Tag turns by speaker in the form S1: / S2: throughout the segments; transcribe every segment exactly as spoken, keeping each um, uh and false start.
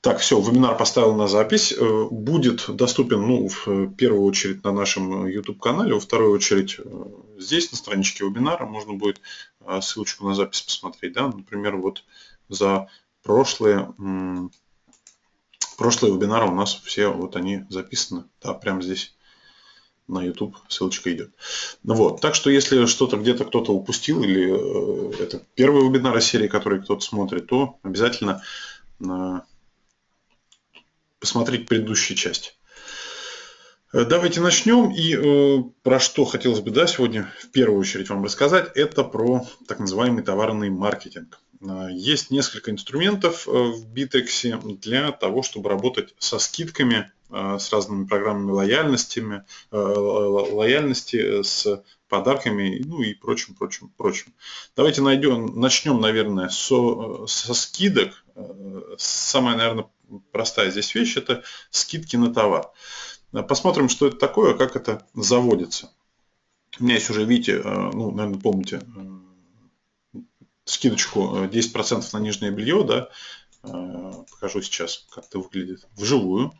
S1: Так, все, вебинар поставил на запись. Будет доступен, ну, в первую очередь на нашем YouTube-канале, во вторую очередь здесь, на страничке вебинара, можно будет ссылочку на запись посмотреть. Да? Например, вот за прошлые, прошлые вебинары у нас все вот они записаны, да, прямо здесь на YouTube ссылочка идет. Вот. Так что если что-то где-то кто-то упустил, или это первый вебинар из серии, который кто-то смотрит, то обязательно посмотреть предыдущие части. Давайте начнем. И э, про что хотелось бы, да, сегодня в первую очередь вам рассказать, это про так называемый товарный маркетинг. Есть несколько инструментов в Bittrex для того, чтобы работать со скидками, с разными программами лояльностями, лояльности, с подарками, ну и прочим, прочим, прочим. Давайте найдем, начнем, наверное, со, со скидок. Самая, наверное, простая здесь вещь – это скидки на товар. Посмотрим, что это такое, как это заводится. У меня есть уже, видите, ну, наверное, помните, скидочку десять процентов на нижнее белье, да, покажу сейчас, как это выглядит вживую.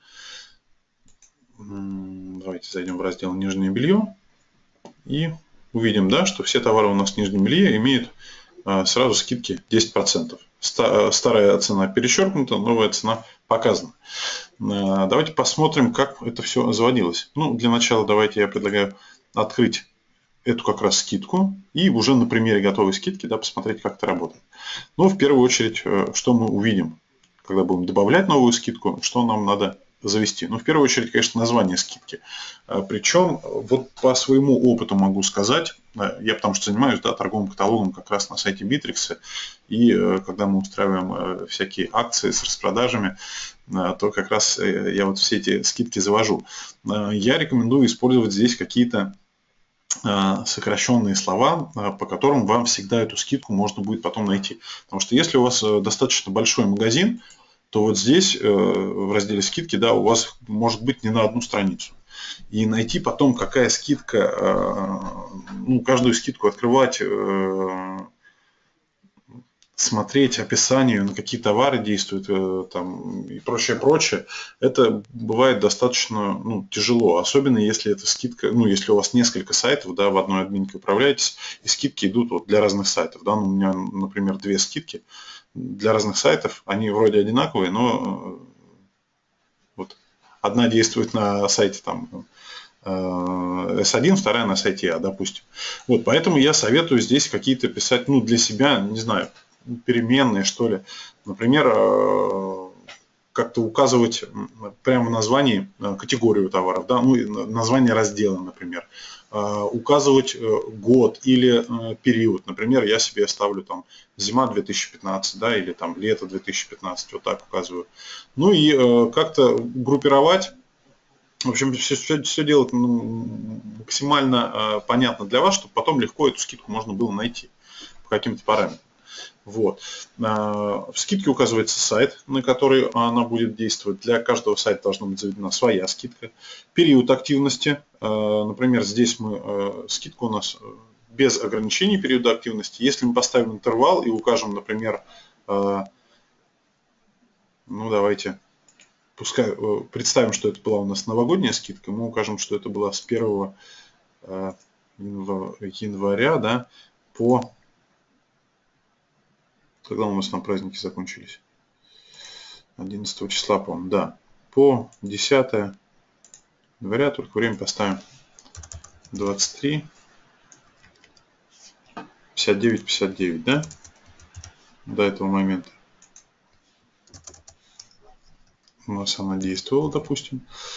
S1: Давайте зайдем в раздел «Нижнее белье» и увидим, да, что все товары у нас в нижнем белье имеют сразу скидки десять процентов. Старая цена перечеркнута, новая цена показана. Давайте посмотрим, как это все заводилось. Ну, для начала давайте я предлагаю открыть эту как раз скидку и уже на примере готовой скидки, да, посмотреть, как это работает. Но в первую очередь, что мы увидим, когда будем добавлять новую скидку, что нам надо завести. Ну, в первую очередь, конечно, название скидки. Причем, вот по своему опыту могу сказать, я потому что занимаюсь, да, торговым каталогом как раз на сайте Bittrex, и когда мы устраиваем всякие акции с распродажами, то как раз я вот все эти скидки завожу. Я рекомендую использовать здесь какие-то сокращенные слова, по которым вам всегда эту скидку можно будет потом найти. Потому что если у вас достаточно большой магазин, то вот здесь в разделе скидки, да, у вас может быть не на одну страницу. И найти потом, какая скидка, ну, каждую скидку открывать, смотреть описание, на какие товары действуют, там, и прочее, прочее, это бывает достаточно, ну, тяжело, особенно если это скидка, ну, если у вас несколько сайтов, да, в одной админке управляетесь, и скидки идут вот для разных сайтов, да, ну, у меня, например, две скидки для разных сайтов, они вроде одинаковые, но вот одна действует на сайте там эс один, вторая на сайте А, допустим. Вот, поэтому я советую здесь какие-то писать, ну, для себя, не знаю, переменные, что ли. Например, как-то указывать прямо в названии категорию товаров, да, ну, название раздела, например. Указывать год или период. Например, я себе ставлю там зима две тысячи пятнадцать, да, или там лето две тысячи пятнадцать, вот так указываю. Ну и как-то группировать. В общем, все, все, все делать, ну, максимально э, понятно для вас, чтобы потом легко эту скидку можно было найти по каким-то параметрам. Вот. Э, в скидке указывается сайт, на который она будет действовать. Для каждого сайта должна быть заведена своя скидка. Период активности. Э, например, здесь мы э, скидка у нас без ограничений периода активности. Если мы поставим интервал и укажем, например, э, ну давайте... Пускай представим, что это была у нас новогодняя скидка, мы укажем, что это была с первого января, да, по... Когда у нас там праздники закончились? одиннадцатого числа, по-моему, да. По десятое января, только время поставим двадцать три, пятьдесят девять, пятьдесят девять, да, до этого момента. У нас она действовала, допустим.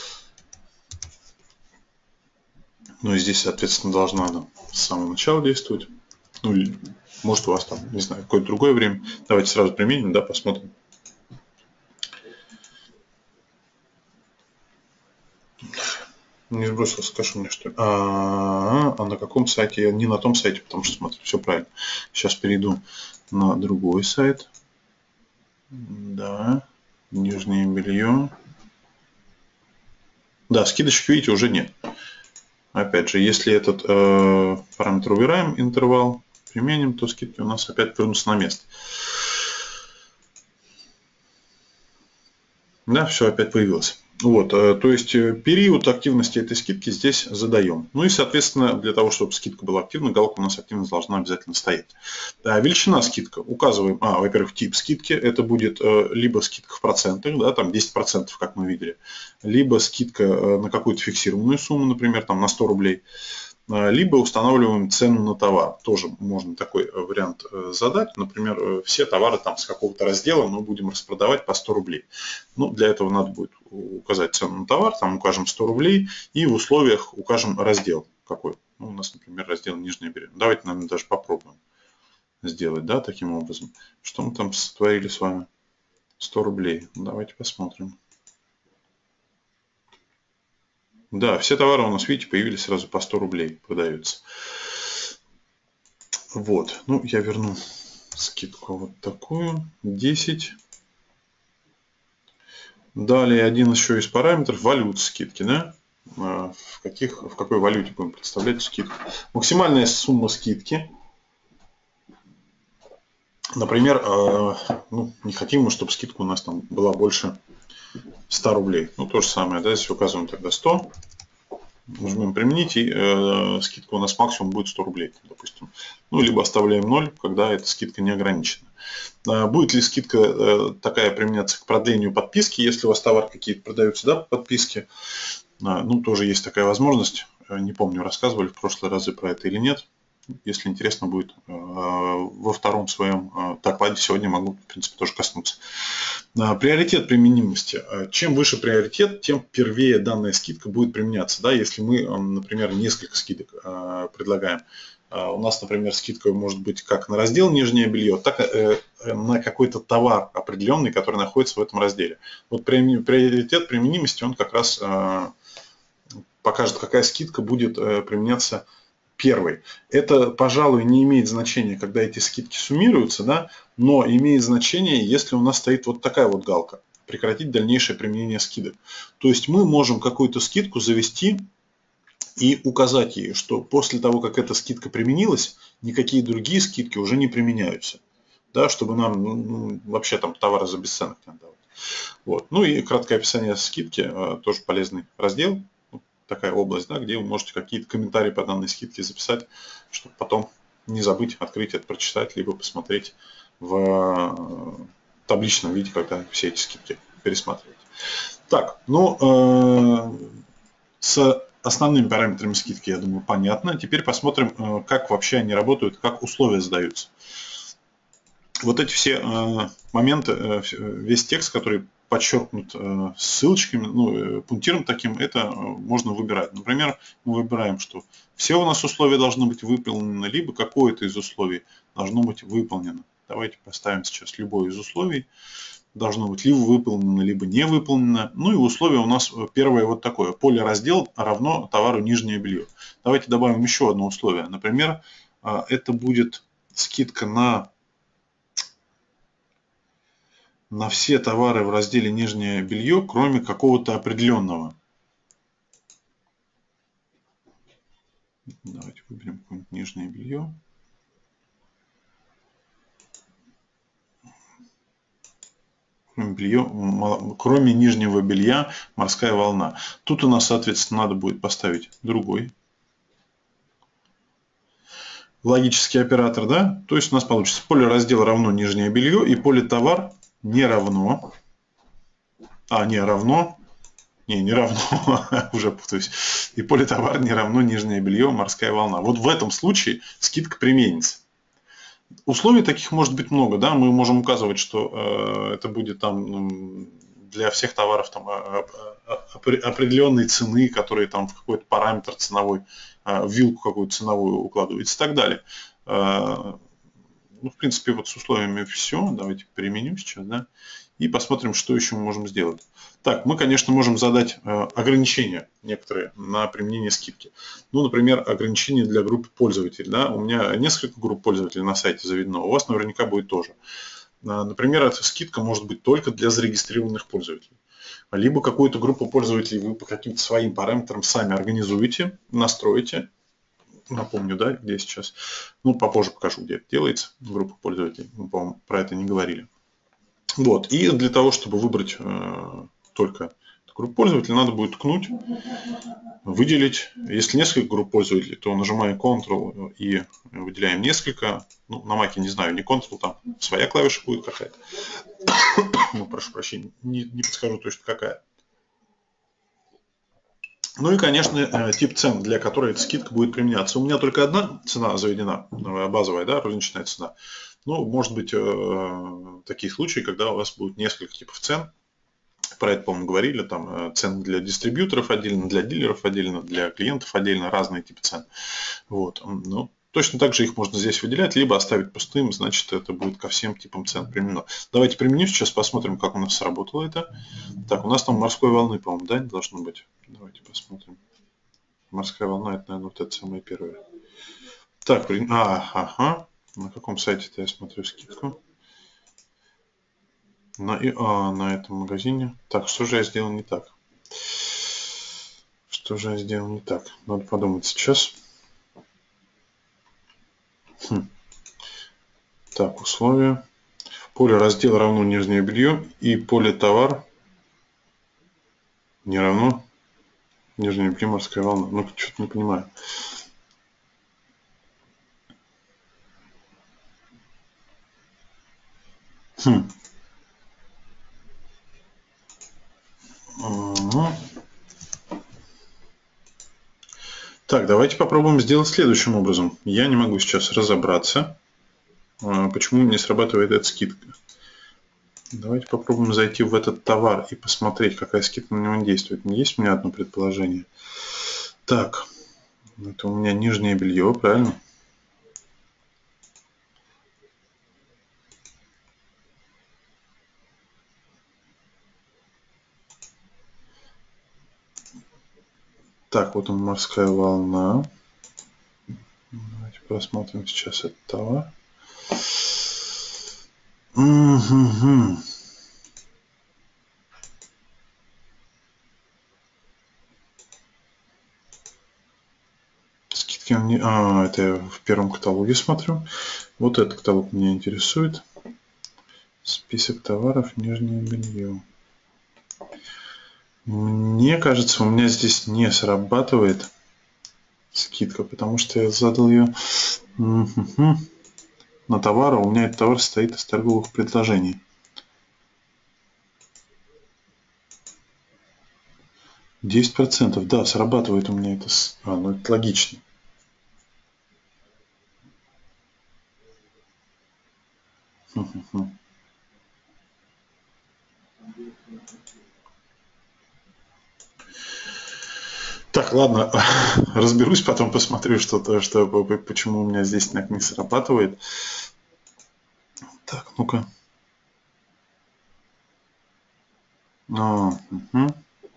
S1: Ну и здесь, соответственно, должна она с самого начала действовать. Ну, или, может, у вас там, не знаю, какое-то другое время. Давайте сразу применим, да, посмотрим. Не сбросился кэш у меня, что ли? А, а на каком сайте? Я не на том сайте, потому что, смотрю, все правильно. Сейчас перейду на другой сайт. Да, нижнее белье. Да, скидочек, видите, уже нет. Опять же, если этот э, параметр убираем, интервал, применим, то скидки у нас опять вернутся на место. Да, все опять появилось. Вот, э, то есть э, период активности этой скидки здесь задаем. Ну и, соответственно, для того, чтобы скидка была активна, галка у нас активность должна обязательно стоять. Да, величина скидка. Указываем, а, во-первых, тип скидки. Это будет э, либо скидка в процентах, да, там десять процентов, как мы видели, либо скидка э, на какую-то фиксированную сумму, например, там на сто рублей. Либо устанавливаем цену на товар. Тоже можно такой вариант задать. Например, все товары там с какого-то раздела мы будем распродавать по сто рублей. Ну, для этого надо будет указать цену на товар, там укажем сто рублей и в условиях укажем раздел какой. Ну, у нас, например, раздел нижнее белье. Давайте, наверное, даже попробуем сделать, да, таким образом. Что мы там сотворили с вами? сто рублей. Давайте посмотрим. Да, все товары у нас, видите, появились сразу по сто рублей, продаются. Вот, ну я верну скидку вот такую, десять. Далее один еще из параметров валют скидки, да? В, каких, в какой валюте будем представлять скидку. Максимальная сумма скидки. Например, ну, не хотим мы, чтобы скидка у нас там была больше ста рублей. Ну, то же самое, да, если указываем тогда сто. Нажмем применить, и э, скидка у нас максимум будет сто рублей, допустим. Ну, либо оставляем ноль, когда эта скидка не ограничена. Э, будет ли скидка э, такая применяться к продлению подписки, если у вас товар какие-то продаются, да, по подписке? Э, ну, тоже есть такая возможность. Э, не помню, рассказывали в прошлые разы про это или нет. Если интересно будет, э, во втором своем э, докладе сегодня могу, в принципе, тоже коснуться. Приоритет применимости. Чем выше приоритет, тем первее данная скидка будет применяться. Да, если мы, например, несколько скидок предлагаем. У нас, например, скидка может быть как на раздел нижнее белье, так и на какой-то товар определенный, который находится в этом разделе. Вот приоритет применимости, он как раз покажет, какая скидка будет применяться первый. Это, пожалуй, не имеет значения, когда эти скидки суммируются, да, но имеет значение, если у нас стоит вот такая вот галка. Прекратить дальнейшее применение скидок. То есть мы можем какую-то скидку завести и указать ей, что после того, как эта скидка применилась, никакие другие скидки уже не применяются. Да, чтобы нам ну, вообще там товары за бесценок не отдавать. Вот. Ну и краткое описание скидки, тоже полезный раздел. Такая область, да, где вы можете какие-то комментарии по данной скидке записать, чтобы потом не забыть открыть это, прочитать, либо посмотреть в табличном виде, когда все эти скидки пересматриваете. Так, ну, э, с основными параметрами скидки, я думаю, понятно. Теперь посмотрим, э, как вообще они работают, как условия задаются. Вот эти все э, моменты, э, весь текст, который подчеркнут э, ссылочками, ну, пунктиром таким, это э, можно выбирать. Например, мы выбираем, что все у нас условия должны быть выполнены, либо какое-то из условий должно быть выполнено. Давайте поставим сейчас любое из условий. Должно быть либо выполнено, либо не выполнено. Ну и условие у нас первое вот такое. Поле раздел равно товару нижнее белье. Давайте добавим еще одно условие. Например, э, это будет скидка на... на все товары в разделе нижнее белье, кроме какого-то определенного. Давайте выберем какое-нибудь нижнее белье. Кроме, белье, кроме нижнего белья морская волна. Тут у нас, соответственно, надо будет поставить другой логический оператор, да? То есть у нас получится поле раздела равно нижнее белье и поле товар не равно, а не равно, не, не равно, уже путаюсь, и поле товар не равно нижнее белье морская волна. Вот в этом случае скидка применится. Условий таких может быть много, да, мы можем указывать, что э, это будет там ну, для всех товаров там, определенной цены, которые там в какой-то параметр ценовой, э, в вилку какую-то ценовую укладывается и так далее. Э, ну, в принципе, вот с условиями все. Давайте применим сейчас, да, и посмотрим, что еще мы можем сделать. Так, мы, конечно, можем задать э, ограничения некоторые на применение скидки. Ну, например, ограничения для группы пользователей. Да? У меня несколько групп пользователей на сайте заведено, у вас наверняка будет тоже. Э, например, эта скидка может быть только для зарегистрированных пользователей. Либо какую-то группу пользователей вы по каким-то своим параметрам сами организуете, настроите. Напомню, да, где сейчас. Ну, попозже покажу, где это делается. Группа пользователей. Мы, по-моему, про это не говорили. Вот. И для того, чтобы выбрать только группу пользователей, надо будет ткнуть, выделить. Если несколько групп пользователей, то нажимаем контрол и выделяем несколько. Ну, на Mac не знаю, не контрол, там своя клавиша будет какая-то. Ну, прошу прощения, не, не подскажу точно какая. Ну и, конечно, тип цен, для которой эта скидка будет применяться. У меня только одна цена заведена, базовая, да, розничная цена. Ну, может быть, такие случаи, когда у вас будет несколько типов цен. Про это, по-моему, говорили. Там цены для дистрибьюторов отдельно, для дилеров отдельно, для клиентов отдельно, разные типы цен. Вот. Ну, точно так же их можно здесь выделять, либо оставить пустым, значит, это будет ко всем типам цен применено. Давайте применим сейчас, посмотрим, как у нас сработало это. Так, у нас там морской волны, по-моему, да, не должно быть. Давайте посмотрим. Морская волна, это, наверное, вот это самое первое. Так, при... а, ага. На каком сайте-то я смотрю скидку? На, а, на этом магазине. Так, что же я сделал не так? Что же я сделал не так? Надо подумать сейчас. Хм. Так, условия. Поле раздел равно нижнее белье и поле товар не равно нижнее белье морская волна. Ну, что-то не понимаю. Хм. Угу. Так, давайте попробуем сделать следующим образом. Я не могу сейчас разобраться, почему не срабатывает эта скидка. Давайте попробуем зайти в этот товар и посмотреть, какая скидка на него действует. Есть у меня одно предположение. Так, это у меня нижнее белье, правильно? Так, вот он, морская волна. Давайте посмотрим сейчас этот товар. Угу. Скидки он не... А, это я в первом каталоге смотрю. Вот этот каталог меня интересует. Список товаров, нижнее белье. Мне кажется, у меня здесь не срабатывает скидка, потому что я задал ее угу. на товар, а у меня этот товар состоит из торговых предложений. десять процентов, да, срабатывает у меня это. А, ну это логично. Угу. Так, ладно, разберусь, потом посмотрю, что-то, что, почему у меня здесь не срабатывает. Так, ну-ка. А, угу.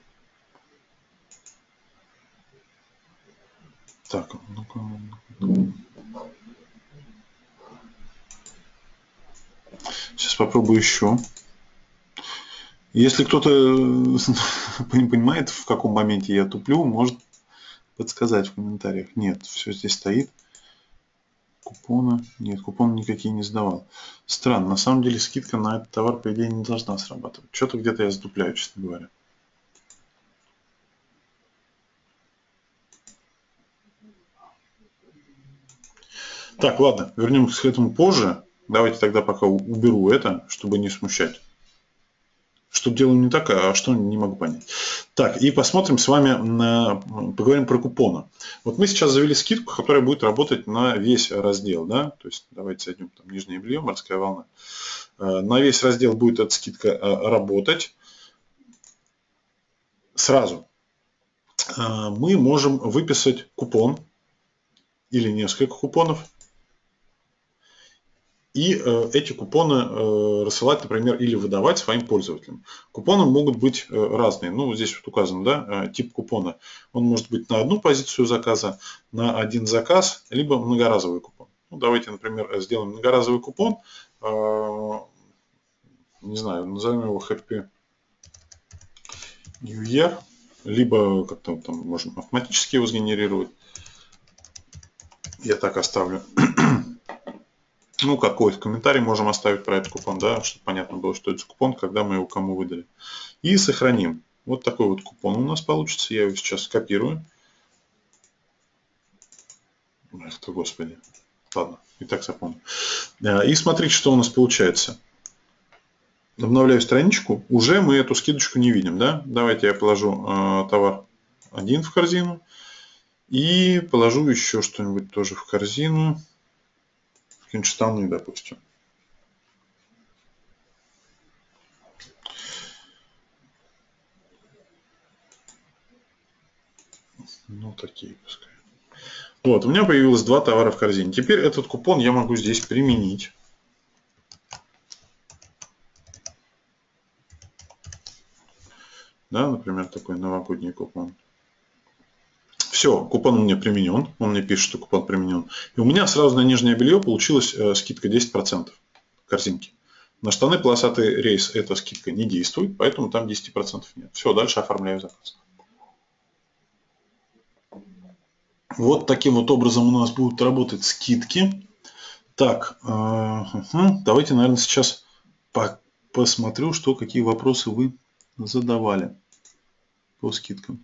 S1: Так, ну-ка. Сейчас попробую еще. Если кто-то не понимает, в каком моменте я туплю, может подсказать в комментариях. Нет, все здесь стоит. Купоны. Нет, купоны никакие не сдавал. Странно. На самом деле скидка на этот товар, по идее, не должна срабатывать. Что-то где-то я затупляю, честно говоря. Так, ладно, вернемся к этому позже. Давайте тогда пока уберу это, чтобы не смущать. Что делаю не так, а что не могу понять. Так, и посмотрим с вами, на, поговорим про купоны. Вот мы сейчас завели скидку, которая будет работать на весь раздел. Да? То есть давайте зайдем там нижнее белье, морская волна. На весь раздел будет эта скидка работать. Сразу мы можем выписать купон или несколько купонов. И э, эти купоны э, рассылать, например, или выдавать своим пользователям. Купоны могут быть э, разные. Ну, здесь вот указан, да, э, тип купона. Он может быть на одну позицию заказа, на один заказ, либо многоразовый купон. Ну, давайте, например, сделаем многоразовый купон. Э, не знаю, назовем его Happy New Year. Либо как-то там можем автоматически его сгенерировать. Я так оставлю. Ну, какой-то комментарий можем оставить про этот купон, да, чтобы понятно было, что это за купон, когда мы его кому выдали. И сохраним. Вот такой вот купон у нас получится. Я его сейчас скопирую. Эх ты, господи. Ладно, и так запомню. И смотрите, что у нас получается. Обновляю страничку. Уже мы эту скидочку не видим, да? Давайте я положу э, товар один в корзину. И положу еще что-нибудь тоже в корзину. Какие-нибудь штаны, допустим. Ну, такие пускай. Вот, у меня появилось два товара в корзине. Теперь этот купон я могу здесь применить. Да, например, такой новогодний купон. Все, купон у меня применен. Он мне пишет, что купон применен. И у меня сразу на нижнее белье получилась э, скидка десять процентов корзинки. На штаны полосатый рейс эта скидка не действует, поэтому там десять процентов нет. Все, дальше оформляю заказ. Вот таким вот образом у нас будут работать скидки. Так, э, угу, давайте, наверное, сейчас по посмотрю, что какие вопросы вы задавали по скидкам.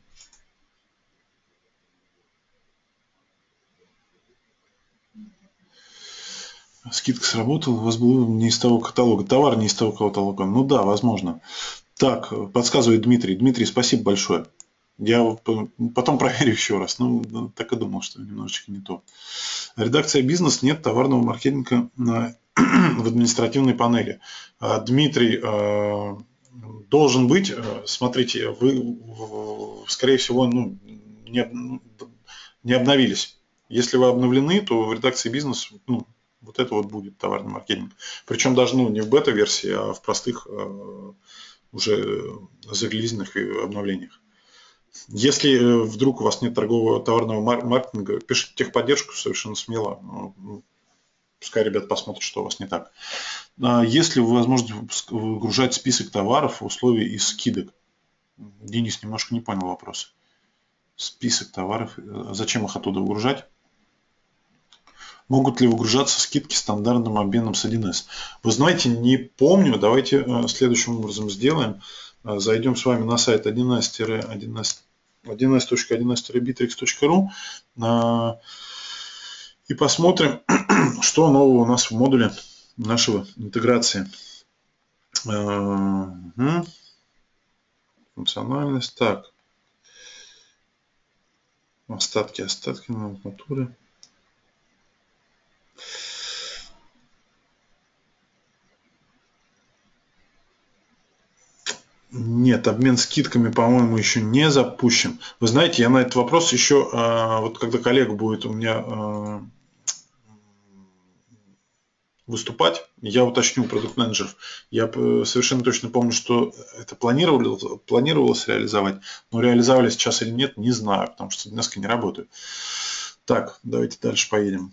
S1: Скидка сработала, у вас был не из того каталога. Товар не из того каталога. Ну да, возможно. Так, подсказывает Дмитрий. Дмитрий, спасибо большое. Я потом проверю еще раз. Ну, так и думал, что немножечко не то. Редакция «Бизнес» нет товарного маркетинга на, в административной панели. Дмитрий, должен быть, смотрите, вы, скорее всего, ну, не, не обновились. Если вы обновлены, то в редакции «Бизнес», ну, вот это вот будет товарный маркетинг. Причем даже ну, не в бета-версии, а в простых уже зарелизенных обновлениях. Если вдруг у вас нет торгового товарного маркетинга, пишите техподдержку совершенно смело. Пускай ребята посмотрят, что у вас не так. Есть ли возможность выгружать список товаров в условии из скидок? Денис немножко не понял вопроса. Список товаров. Зачем их оттуда выгружать? Могут ли выгружаться скидки стандартным обменом с один эс? Вы знаете, не помню. Давайте следующим образом сделаем. Зайдем с вами на сайт один эс точка один эс битрикс точка ру и посмотрим, что нового у нас в модуле нашего интеграции. Угу. Функциональность. Так. Остатки, остатки, номенклатуры. Нет, обмен скидками, по-моему, еще не запущен. Вы знаете, я на этот вопрос еще, вот когда коллега будет у меня выступать, я уточню у продукт-менеджеров. Я совершенно точно помню, что это планировалось, планировалось реализовать, но реализовали сейчас или нет, не знаю, потому что несколько не работают. Так, давайте дальше поедем.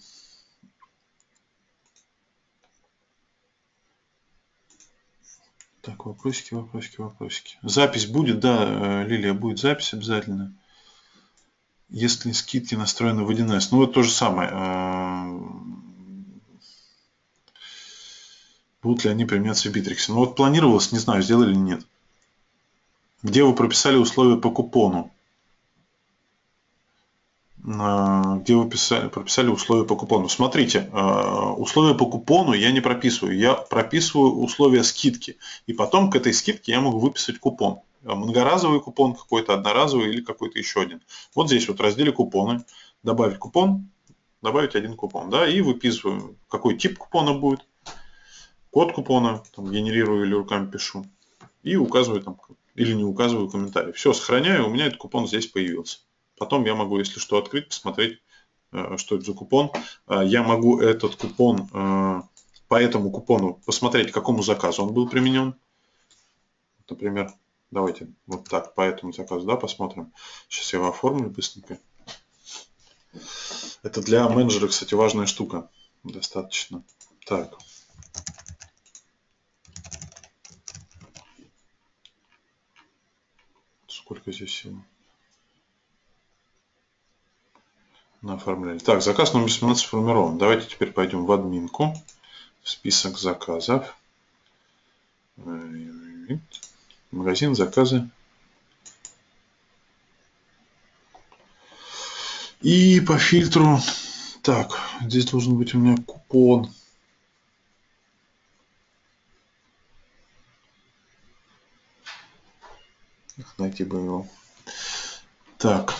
S1: Так, вопросики, вопросики, вопросики. Запись будет, да, Лилия, будет запись обязательно. Если скидки настроены в один эс. Ну, это то же самое. Будут ли они применяться в Битриксе? Ну, вот планировалось, не знаю, сделали или нет. Где вы прописали условия по купону? Где вы писали, прописали условия по купону? Смотрите, условия по купону я не прописываю. Я прописываю условия скидки. И потом к этой скидке я могу выписать купон. Многоразовый купон какой-то, одноразовый или какой-то еще один. Вот здесь вот в разделе купоны. Добавить купон, добавить один купон. Да, и выписываю, какой тип купона будет. Код купона, там, генерирую или руками пишу. И указываю там, или не указываю комментарий. Все, сохраняю, у меня этот купон здесь появился. Потом я могу, если что, открыть, посмотреть, что это за купон. Я могу этот купон, по этому купону посмотреть, к какому заказу он был применен. Например, давайте вот так, по этому заказу, да, посмотрим. Сейчас я его оформлю быстренько. Это для менеджера, кстати, важная штука. Достаточно. Так. Сколько здесь всего? На оформление. Так, заказ номер семнадцать сформирован. Давайте теперь пойдем в админку. список заказов, магазин заказы. И по фильтру, так, здесь должен быть у меня купон. Найти бы его. Так.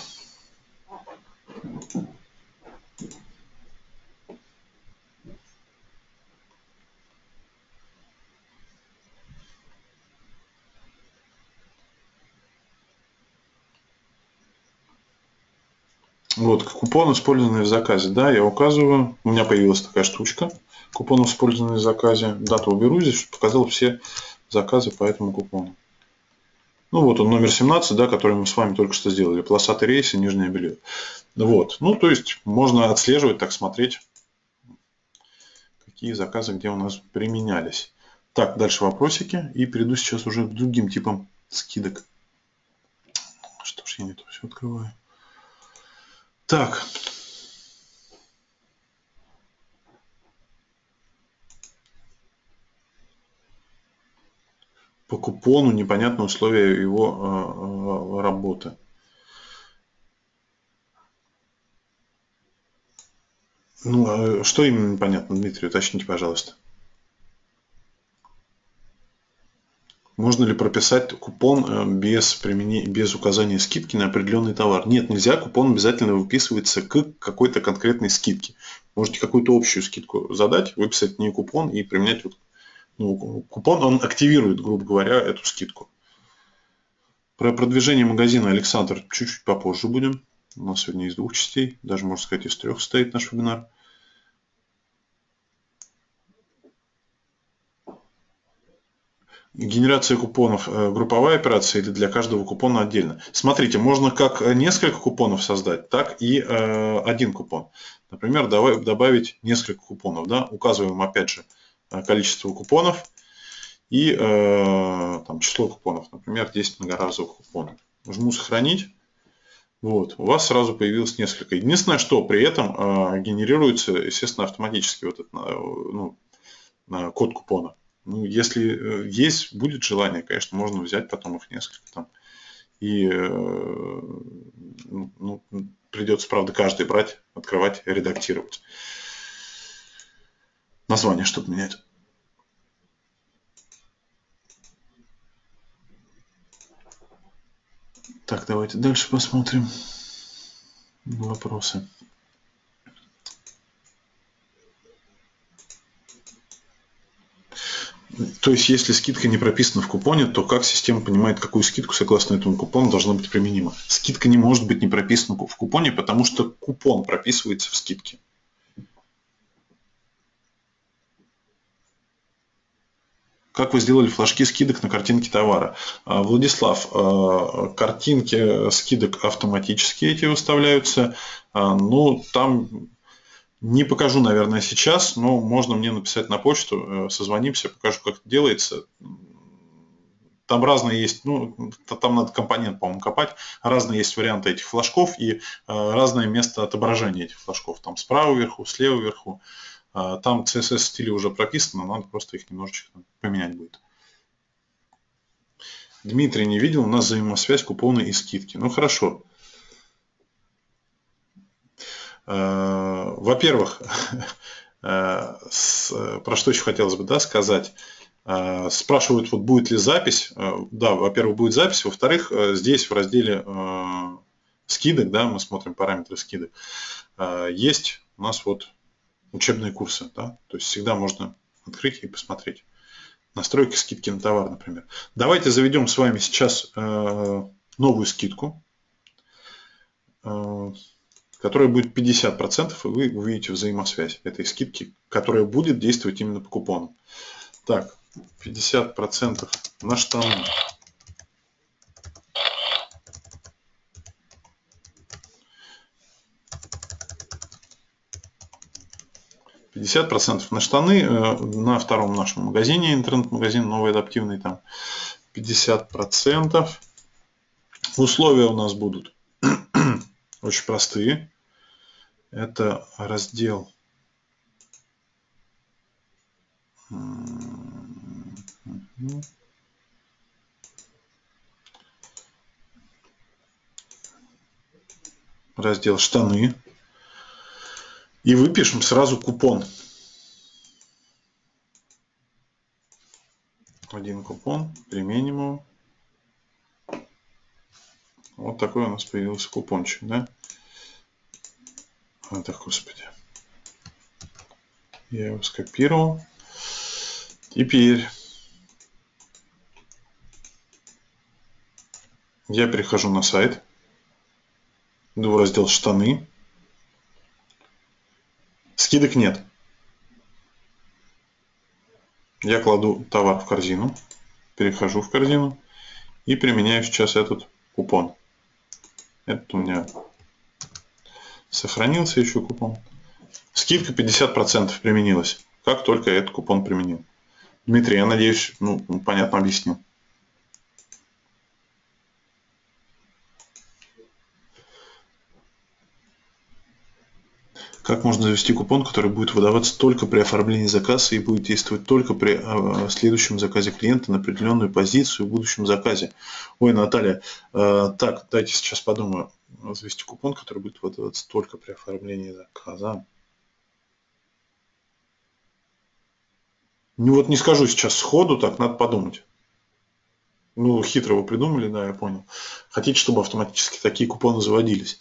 S1: Вот, купон, использованный в заказе. Да, я указываю. У меня появилась такая штучка. Купон, использованный в заказе. Дату уберу здесь, чтобы показал все заказы по этому купону. Ну, вот он, номер семнадцать, да, который мы с вами только что сделали. Полосатый рейс и нижнее белье. Вот. Ну, то есть, можно отслеживать, так смотреть, какие заказы где у нас применялись. Так, дальше вопросики. И перейду сейчас уже к другим типам скидок. Что ж я не то все открываю. Так. По купону непонятны условия его работы. Ну, что именно непонятно, Дмитрий, уточните, пожалуйста. Можно ли прописать купон без, применения, без указания скидки на определенный товар? Нет, нельзя. Купон обязательно выписывается к какой-то конкретной скидке. Можете какую-то общую скидку задать, выписать не купон и применять вот, ну, купон, он активирует, грубо говоря, эту скидку. Про продвижение магазина, Александр, чуть-чуть попозже будем. У нас сегодня из двух частей, даже можно сказать из трех состоит наш вебинар. Генерация купонов групповая операция или для каждого купона отдельно? Смотрите, можно как несколько купонов создать, так и э, один купон. Например, давай, добавить несколько купонов. Да? Указываем опять же количество купонов и э, там, число купонов. Например, десять многоразовых купонов. Жму сохранить. Вот, у вас сразу появилось несколько. Единственное, что при этом э, генерируется, естественно, автоматически вот этот, ну, код купона. Ну, если есть, будет желание, конечно, можно взять потом их несколько там. И ну, придется, правда, каждый брать, открывать, редактировать. Название, чтобы менять. Так, давайте дальше посмотрим вопросы. То есть, если скидка не прописана в купоне, то как система понимает, какую скидку согласно этому купону должна быть применима? Скидка не может быть не прописана в купоне, потому что купон прописывается в скидке. Как вы сделали флажки скидок на картинки товара? Владислав, картинки скидок автоматически эти выставляются. Ну, там не покажу, наверное, сейчас, но можно мне написать на почту, созвонимся, покажу, как это делается. Там разные есть, ну, там надо компонент, по-моему, копать. Разные есть варианты этих флажков и разное место отображения этих флажков. Там справа вверху, слева вверху. Там си эс эс-стили уже прописаны, надо просто их немножечко поменять будет. Дмитрий не видел, у нас взаимосвязь купоны и скидки. Ну, хорошо. Во-первых, про что еще хотелось бы, да, сказать. Спрашивают, вот будет ли запись. Да, во-первых, будет запись. Во-вторых, здесь в разделе скидок, да, мы смотрим параметры скидок, есть у нас вот учебные курсы, да, то есть всегда можно открыть и посмотреть. Настройки скидки на товар, например. Давайте заведем с вами сейчас новую скидку, которая будет пятьдесят процентов, и вы увидите взаимосвязь этой скидки, которая будет действовать именно по купону. Так, пятьдесят процентов на штаны. пятьдесят процентов на штаны на втором нашем магазине, интернет-магазин новый адаптивный, там пятьдесят процентов. Условия у нас будут очень простые. Это раздел Раздел штаны. И выпишем сразу купон. Один купон. Применим его. Вот такой у нас появился купончик, да? Вот так, господи. Я его скопировал. Теперь я перехожу на сайт. Иду в раздел штаны. Скидок нет. Я кладу товар в корзину. Перехожу в корзину. И применяю сейчас этот купон. Это у меня сохранился еще купон. Скидка пятьдесят процентов применилась. Как только я этот купон применил. Дмитрий, я надеюсь, ну, понятно объяснил. Как можно завести купон, который будет выдаваться только при оформлении заказа и будет действовать только при э, следующем заказе клиента на определенную позицию в будущем заказе? Ой, Наталья, э, так, дайте сейчас подумаю. Завести купон, который будет выдаваться только при оформлении заказа. Ну вот не скажу сейчас сходу, так надо подумать. Ну, хитро вы придумали, да, я понял. Хотите, чтобы автоматически такие купоны заводились?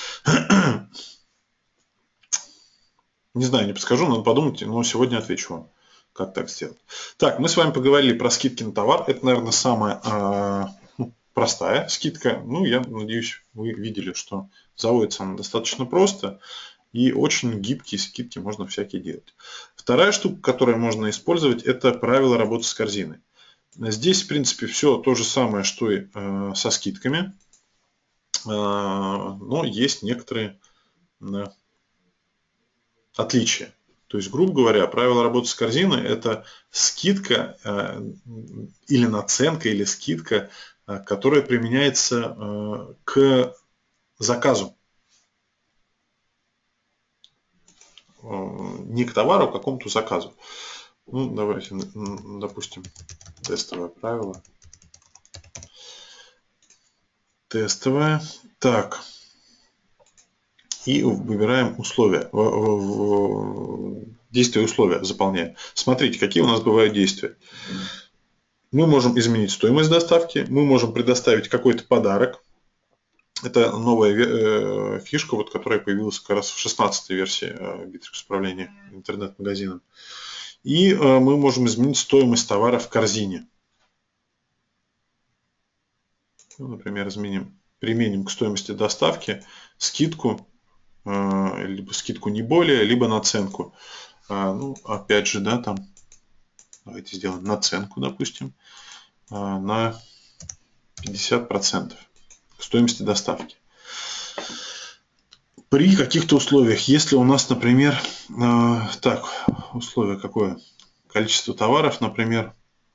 S1: Не знаю, не подскажу, надо подумать, но сегодня отвечу вам, как так сделать. Так, мы с вами поговорили про скидки на товар. Это, наверное, самая э, ну, простая скидка. Ну, я надеюсь, вы видели, что заводится она достаточно просто. И очень гибкие скидки можно всякие делать. Вторая штука, которую можно использовать, это правило работы с корзиной. Здесь, в принципе, все то же самое, что и э, со скидками. Э, но есть некоторые... Э, отличия. То есть, грубо говоря, правило работы с корзиной – это скидка э, или наценка, или скидка, э, которая применяется э, к заказу. Э, не к товару, а к какому-то заказу. Ну, давайте, допустим, тестовое правило. Тестовое. Так. И выбираем условия. Действия условия заполняем. Смотрите, какие у нас бывают действия. Мы можем изменить стоимость доставки. Мы можем предоставить какой-то подарок. Это новая фишка, вот, которая появилась как раз в шестнадцатой версии Bittrex управления интернет-магазином. И мы можем изменить стоимость товара в корзине. Ну, например, изменим, применим к стоимости доставки скидку. Либо скидку не более, либо наценку. Ну, опять же, да, там, давайте сделаем наценку, допустим, на пятьдесят процентов к стоимости доставки. При каких-то условиях, если у нас, например, так, условие какое? Количество товаров, например,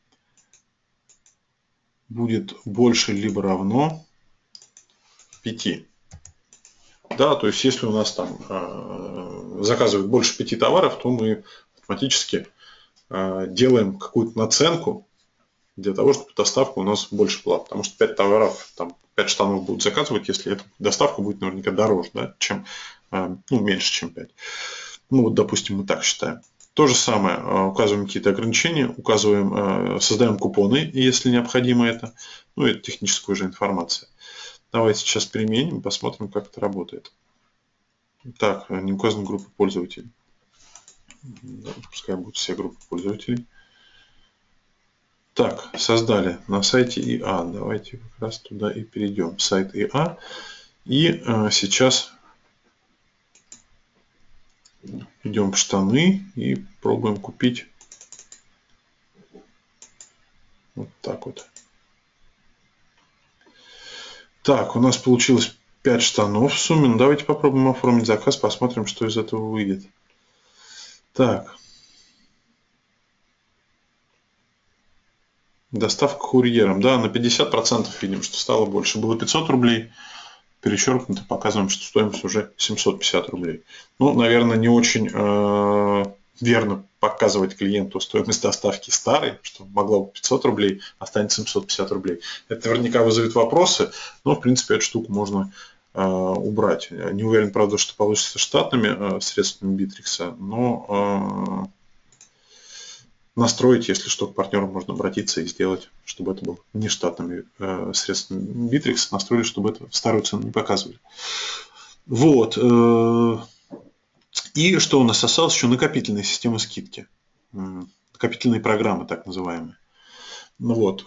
S1: будет больше либо равно пяти. Да, то есть, если у нас там э, заказывают больше пяти товаров, то мы автоматически э, делаем какую-то наценку для того, чтобы доставка у нас больше была. Потому что пять товаров, там, пять штанов будут заказывать, если эта доставка будет наверняка дороже, да, чем, э, ну, меньше, чем пять. Ну, вот, допустим, мы так считаем. То же самое, э, указываем какие-то ограничения, указываем, э, создаем купоны, если необходимо это. Ну, это техническая уже информация. Давайте сейчас применим и посмотрим, как это работает. Так, не указана группа пользователей. Пускай будут все группы пользователей. Так, создали на сайте и а. Давайте как раз туда и перейдем. Сайт и а. И э, сейчас идем в штаны и пробуем купить. Вот так вот. Так, у нас получилось пять штанов в сумме. Ну, давайте попробуем оформить заказ, посмотрим, что из этого выйдет. Так. Доставка курьером. Да, на пятьдесят процентов видим, что стало больше. Было пятьсот рублей. Перечеркнуто, показываем, что стоимость уже семьсот пятьдесят рублей. Ну, наверное, не очень э, верно показывать клиенту стоимость доставки старой, что могло быть пятьсот рублей, а станет семьсот пятьдесят рублей. Это наверняка вызовет вопросы, но, в принципе, эту штуку можно э, убрать. Не уверен, правда, что получится штатными э, средствами Bittrex, но э, настроить, если что, к партнеру можно обратиться и сделать, чтобы это было не штатными э, средствами Bittrex, настроили, чтобы это в старую цену не показывали. Вот. Э, И что у нас осталось? Еще накопительные системы скидки. Накопительные программы, так называемые. Ну вот.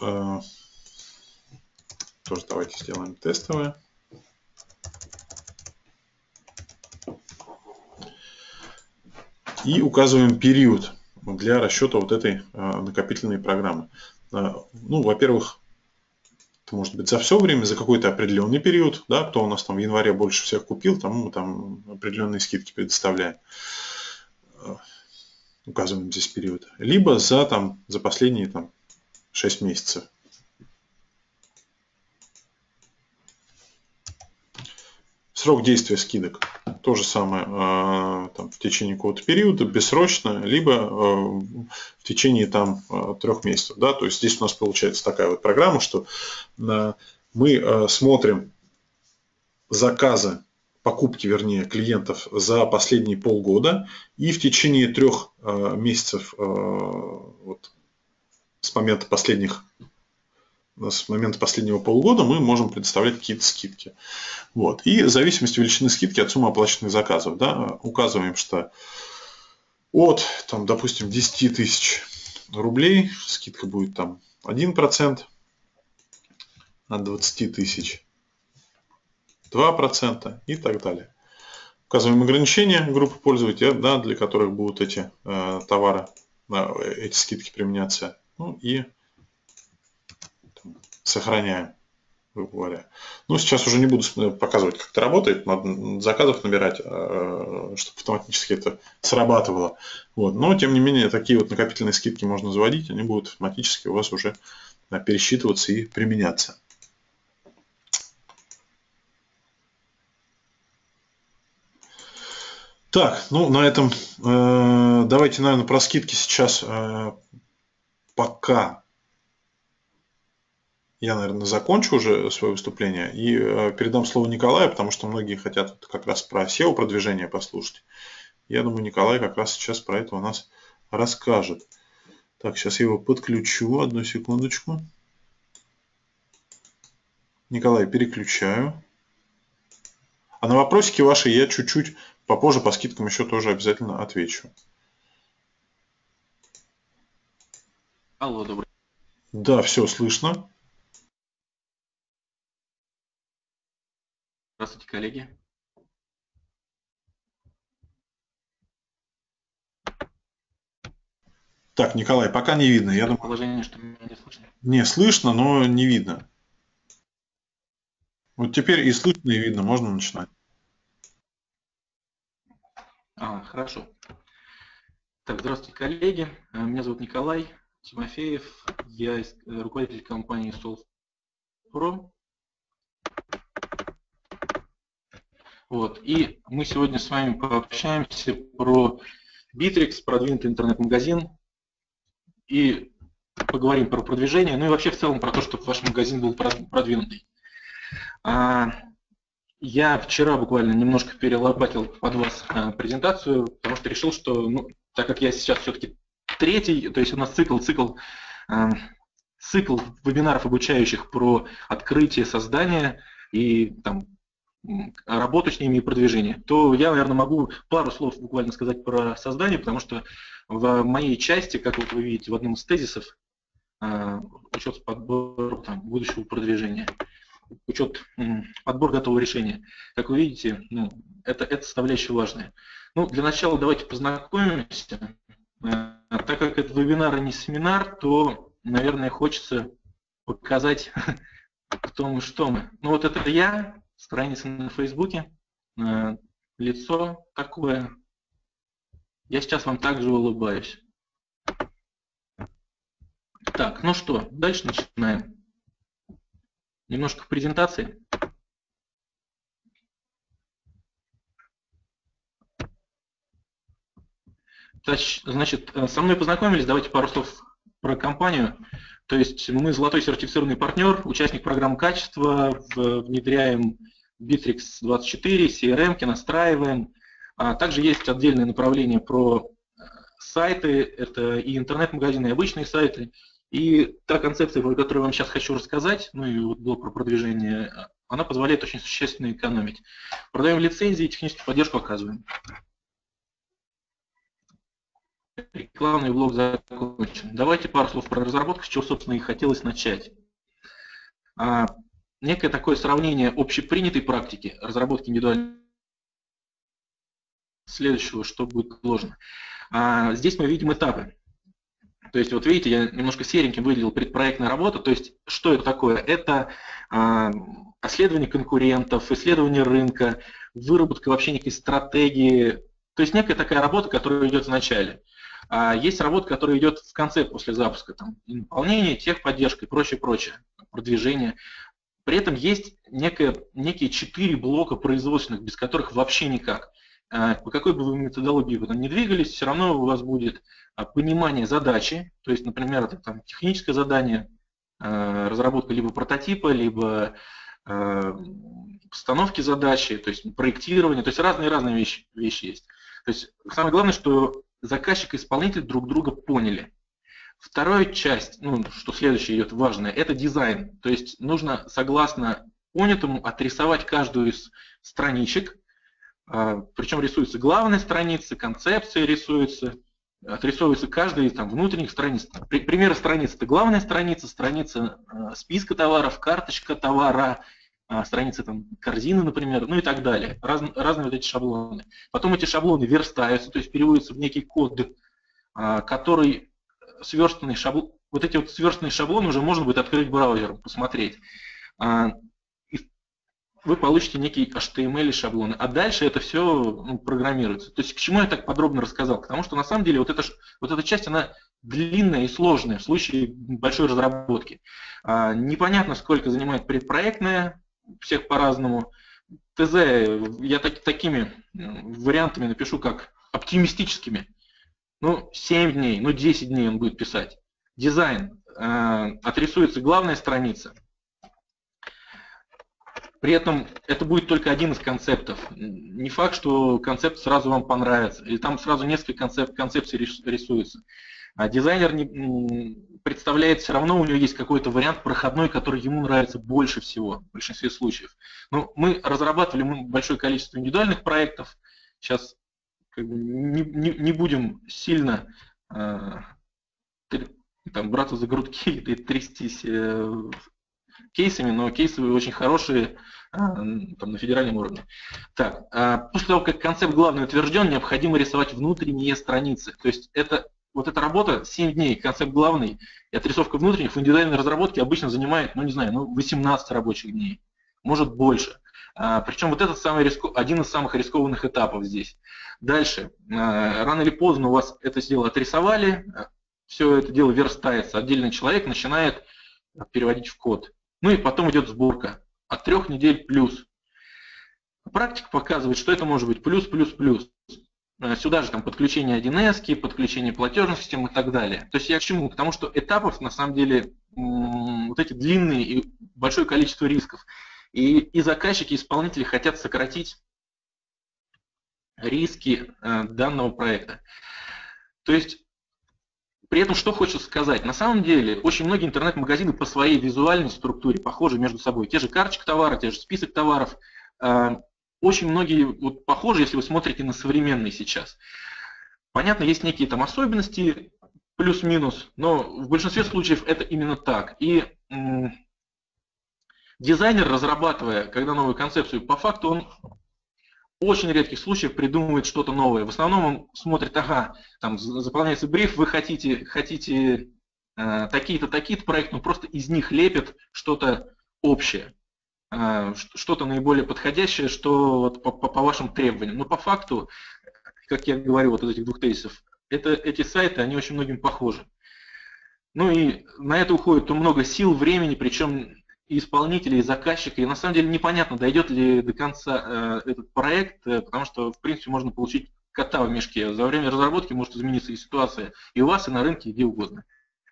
S1: Тоже давайте сделаем тестовые. И указываем период для расчета вот этой накопительной программы. Ну, во-первых, это может быть за все время, за какой-то определенный период. Да, кто у нас там в январе больше всех купил, тому мы там определенные скидки предоставляем. Указываем здесь период. Либо за, там, за последние там, шесть месяцев. Срок действия скидок. То же самое там, в течение какого-то периода, бессрочно, либо в течение там, трех месяцев. Да? То есть здесь у нас получается такая вот программа, что мы смотрим заказы, покупки, вернее, клиентов за последние полгода, и в течение трех месяцев вот, с момента последних с момента последнего полугода мы можем предоставлять какие-то скидки. Вот. И в зависимости от величины скидки от суммы оплаченных заказов, да, указываем, что от, там, допустим, десять тысяч рублей скидка будет там один процент, от двадцати тысяч два процента и так далее. Указываем ограничения группы пользователей, да, для которых будут эти э, товары, э, эти скидки применяться. Ну и сохраняем, грубо говоря. Ну, сейчас уже не буду показывать, как это работает. Надо заказов набирать, чтобы автоматически это срабатывало. Вот. Но, тем не менее, такие вот накопительные скидки можно заводить. Они будут автоматически у вас уже пересчитываться и применяться. Так, ну, на этом э, давайте, наверное, про скидки сейчас э, пока я, наверное, закончу уже свое выступление и передам слово Николаю, потому что многие хотят как раз про сео продвижение послушать. Я думаю, Николай как раз сейчас про это у нас расскажет. Так, сейчас я его подключу. Одну секундочку. Николай, переключаю. А на вопросики ваши я чуть-чуть попозже по скидкам еще тоже обязательно отвечу.
S2: Алло, добрый.
S1: Да, все слышно.
S2: Здравствуйте, коллеги.
S1: Так, Николай, пока не видно. Я
S2: Предположение, думаю, что меня не слышно.
S1: Не слышно, но не видно. Вот теперь и слышно, и видно. Можно начинать.
S2: А, хорошо. Так, здравствуйте, коллеги. Меня зовут Николай Тимофеев. Я руководитель компании SolvePro. Вот. И мы сегодня с вами пообщаемся про Bittrex, продвинутый интернет-магазин, и поговорим про продвижение, ну и вообще в целом про то, чтобы ваш магазин был продвинутый. Я вчера буквально немножко перелопатил под вас презентацию, потому что решил, что, ну, так как я сейчас все-таки третий, то есть у нас цикл, цикл, цикл вебинаров обучающих про открытие, создание и там работу с ними и продвижение, то я, наверное, могу пару слов буквально сказать про создание, потому что в моей части, как вот вы видите в одном из тезисов, учет подбора там, будущего продвижения, учет, подбор готового решения. Как вы видите, ну, это, это составляющая важная. Ну, для начала давайте познакомимся. Так как это вебинар, а не семинар, то, наверное, хочется показать, кто мы, что мы. Ну, вот это я, страница на Фейсбуке, лицо такое. Я сейчас вам также улыбаюсь. Так, ну что, дальше начинаем. Немножко презентации. Значит, со мной познакомились, давайте пару слов про компанию. То есть мы золотой сертифицированный партнер, участник программы качества, внедряем Bittrex двадцать четыре, си эр эм, настраиваем. А также есть отдельное направление про сайты, это и интернет-магазины, и обычные сайты. И та концепция, про которую я вам сейчас хочу рассказать, ну и вот блок про продвижение, она позволяет очень существенно экономить. Продаем лицензии, техническую поддержку оказываем. Рекламный блок закончен. Давайте пару слов про разработку, с чего, собственно, и хотелось начать. А, некое такое сравнение общепринятой практики разработки индивидуального следующего, что будет предложено. А, здесь мы видим этапы. То есть, вот видите, я немножко сереньким выделил предпроектная работа. То есть, что это такое? Это а, исследование конкурентов, исследование рынка, выработка вообще некой стратегии. То есть, некая такая работа, которая идет в начале. А есть работа, которая идет в конце, после запуска, там, наполнение, техподдержка и прочее, прочее, продвижение. При этом есть некое, некие четыре блока производственных, без которых вообще никак. По какой бы вы методологии вы там не двигались, все равно у вас будет понимание задачи, то есть, например, это там техническое задание, разработка либо прототипа, либо постановки задачи, то есть проектирование, то есть разные-разные вещи, вещи есть. То есть самое главное, что заказчик и исполнитель друг друга поняли. Вторая часть, ну, что следующее идет важное, это дизайн. То есть нужно, согласно понятому, отрисовать каждую из страничек. Причем рисуется главная страница, концепция рисуется, отрисовывается каждая из там, внутренних страниц. Примеры страниц – это главная страница, страница списка товаров, карточка товара, страницы там, корзины, например, ну и так далее. Раз, разные вот эти шаблоны. Потом эти шаблоны верстаются, то есть переводятся в некий код, который сверстанный шаблон, вот эти вот сверстанные шаблоны уже можно будет открыть браузером, посмотреть. И вы получите некий эйч ти эм эль шаблоны, а дальше это все ну, программируется. То есть к чему я так подробно рассказал? Потому что на самом деле вот эта, вот эта часть, она длинная и сложная в случае большой разработки. Непонятно, сколько занимает предпроектная, всех по-разному. ТЗ я так, такими вариантами напишу, как оптимистическими. Ну, семь дней, ну, десять дней он будет писать. Дизайн. Э, отрисуется главная страница. При этом это будет только один из концептов. Не факт, что концепт сразу вам понравится. Или там сразу несколько концеп концепций рисуется. А дизайнер не, представляет, все равно у него есть какой-то вариант проходной, который ему нравится больше всего в большинстве случаев. Но мы разрабатывали большое количество индивидуальных проектов. Сейчас как бы, не, не, не будем сильно э, там, браться за грудки и трястись э, кейсами, но кейсы очень хорошие э, там, на федеральном уровне. Так, э, после того, как концепт главный утвержден, необходимо рисовать внутренние страницы. То есть это вот эта работа, семь дней, концепт главный и отрисовка внутренних в индивидуальной разработке обычно занимает, ну не знаю, ну восемнадцать рабочих дней, может больше. А, причем вот этот самый риско, один из самых рискованных этапов здесь. Дальше, а, рано или поздно у вас это дело отрисовали, все это дело верстается, отдельный человек начинает переводить в код. Ну и потом идет сборка от трех недель плюс. Практика показывает, что это может быть плюс, плюс, плюс. Сюда же там подключение один эс, подключение платежных систем и так далее. То есть я к чему? К тому, что этапов на самом деле вот эти длинные и большое количество рисков. И, и заказчики, и исполнители хотят сократить риски данного проекта. То есть при этом что хочется сказать? На самом деле очень многие интернет-магазины по своей визуальной структуре похожи между собой. Те же карточки товара, те же список товаров. Очень многие вот, похожи, если вы смотрите на современные сейчас. Понятно, есть некие там особенности, плюс-минус, но в большинстве случаев это именно так. И м- дизайнер, разрабатывая, когда новую концепцию, по факту он в очень редких случаях придумывает что-то новое. В основном он смотрит, ага, там заполняется бриф, вы хотите, хотите э, такие-то, такие-то проекты, но просто из них лепит что-то общее. Что-то наиболее подходящее, что вот по, по, по вашим требованиям. Но по факту, как я говорю, вот из этих двух тезисов, это, эти сайты, они очень многим похожи. Ну и на это уходит много сил, времени, причем и исполнителей, и заказчика. И на самом деле непонятно, дойдет ли до конца э, этот проект, э, потому что, в принципе, можно получить кота в мешке. За время разработки может измениться и ситуация и у вас, и на рынке, и где угодно.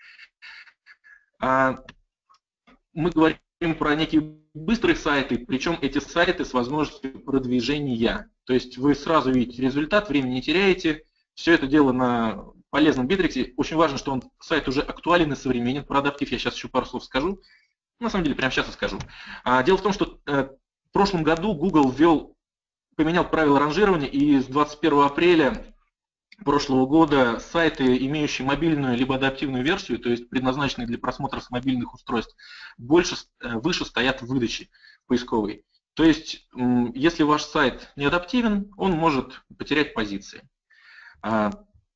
S2: А мы говорим про некие быстрые сайты, причем эти сайты с возможностью продвижения. То есть вы сразу видите результат, времени не теряете. Все это дело на полезном Битриксе. Очень важно, что он, сайт уже актуален и современен. Про адаптив я сейчас еще пару слов скажу. На самом деле, прямо сейчас и скажу. А, дело в том, что э, в прошлом году Google ввел, поменял правила ранжирования, и с двадцать первого апреля прошлого года сайты, имеющие мобильную либо адаптивную версию, то есть предназначенные для просмотра с мобильных устройств, больше, выше стоят в выдаче поисковой. То есть, если ваш сайт не адаптивен, он может потерять позиции. В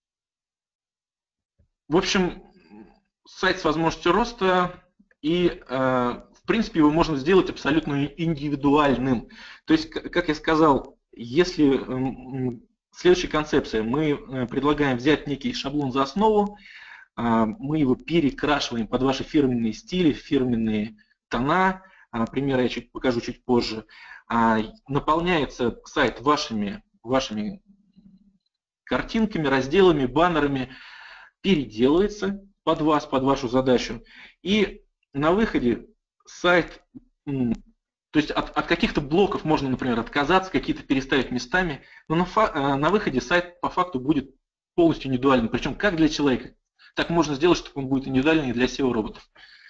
S2: общем, сайт с возможностью роста, и, в принципе, его можно сделать абсолютно индивидуальным. То есть, как я сказал, если... Следующая концепция. Мы предлагаем взять некий шаблон за основу, мы его перекрашиваем под ваши фирменные стили, фирменные тона. Пример я чуть покажу чуть позже. Наполняется сайт вашими, вашими картинками, разделами, баннерами, переделывается под вас, под вашу задачу. И на выходе сайт... То есть от, от каких-то блоков можно, например, отказаться, какие-то переставить местами, но на, фа, на выходе сайт по факту будет полностью индивидуальным. Причем как для человека, так можно сделать, чтобы он будет индивидуальный и для сео-роботов.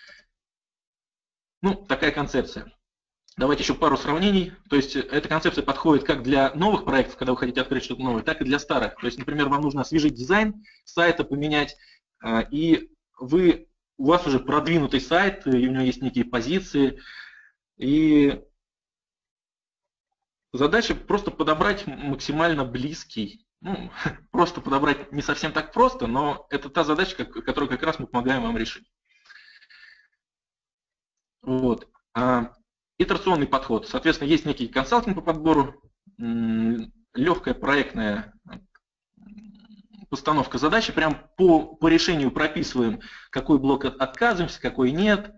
S2: Ну, такая концепция. Давайте еще пару сравнений. То есть эта концепция подходит как для новых проектов, когда вы хотите открыть что-то новое, так и для старых. То есть, например, вам нужно освежить дизайн сайта, поменять, и вы, у вас уже продвинутый сайт, и у него есть некие позиции. И задача просто подобрать максимально близкий, ну, просто подобрать не совсем так просто, но это та задача, которую как раз мы помогаем вам решить. Вот. Итерационный подход. Соответственно, есть некий консалтинг по подбору, легкая проектная постановка задачи, прям по, по решению прописываем, какой блок отказываемся, какой нет.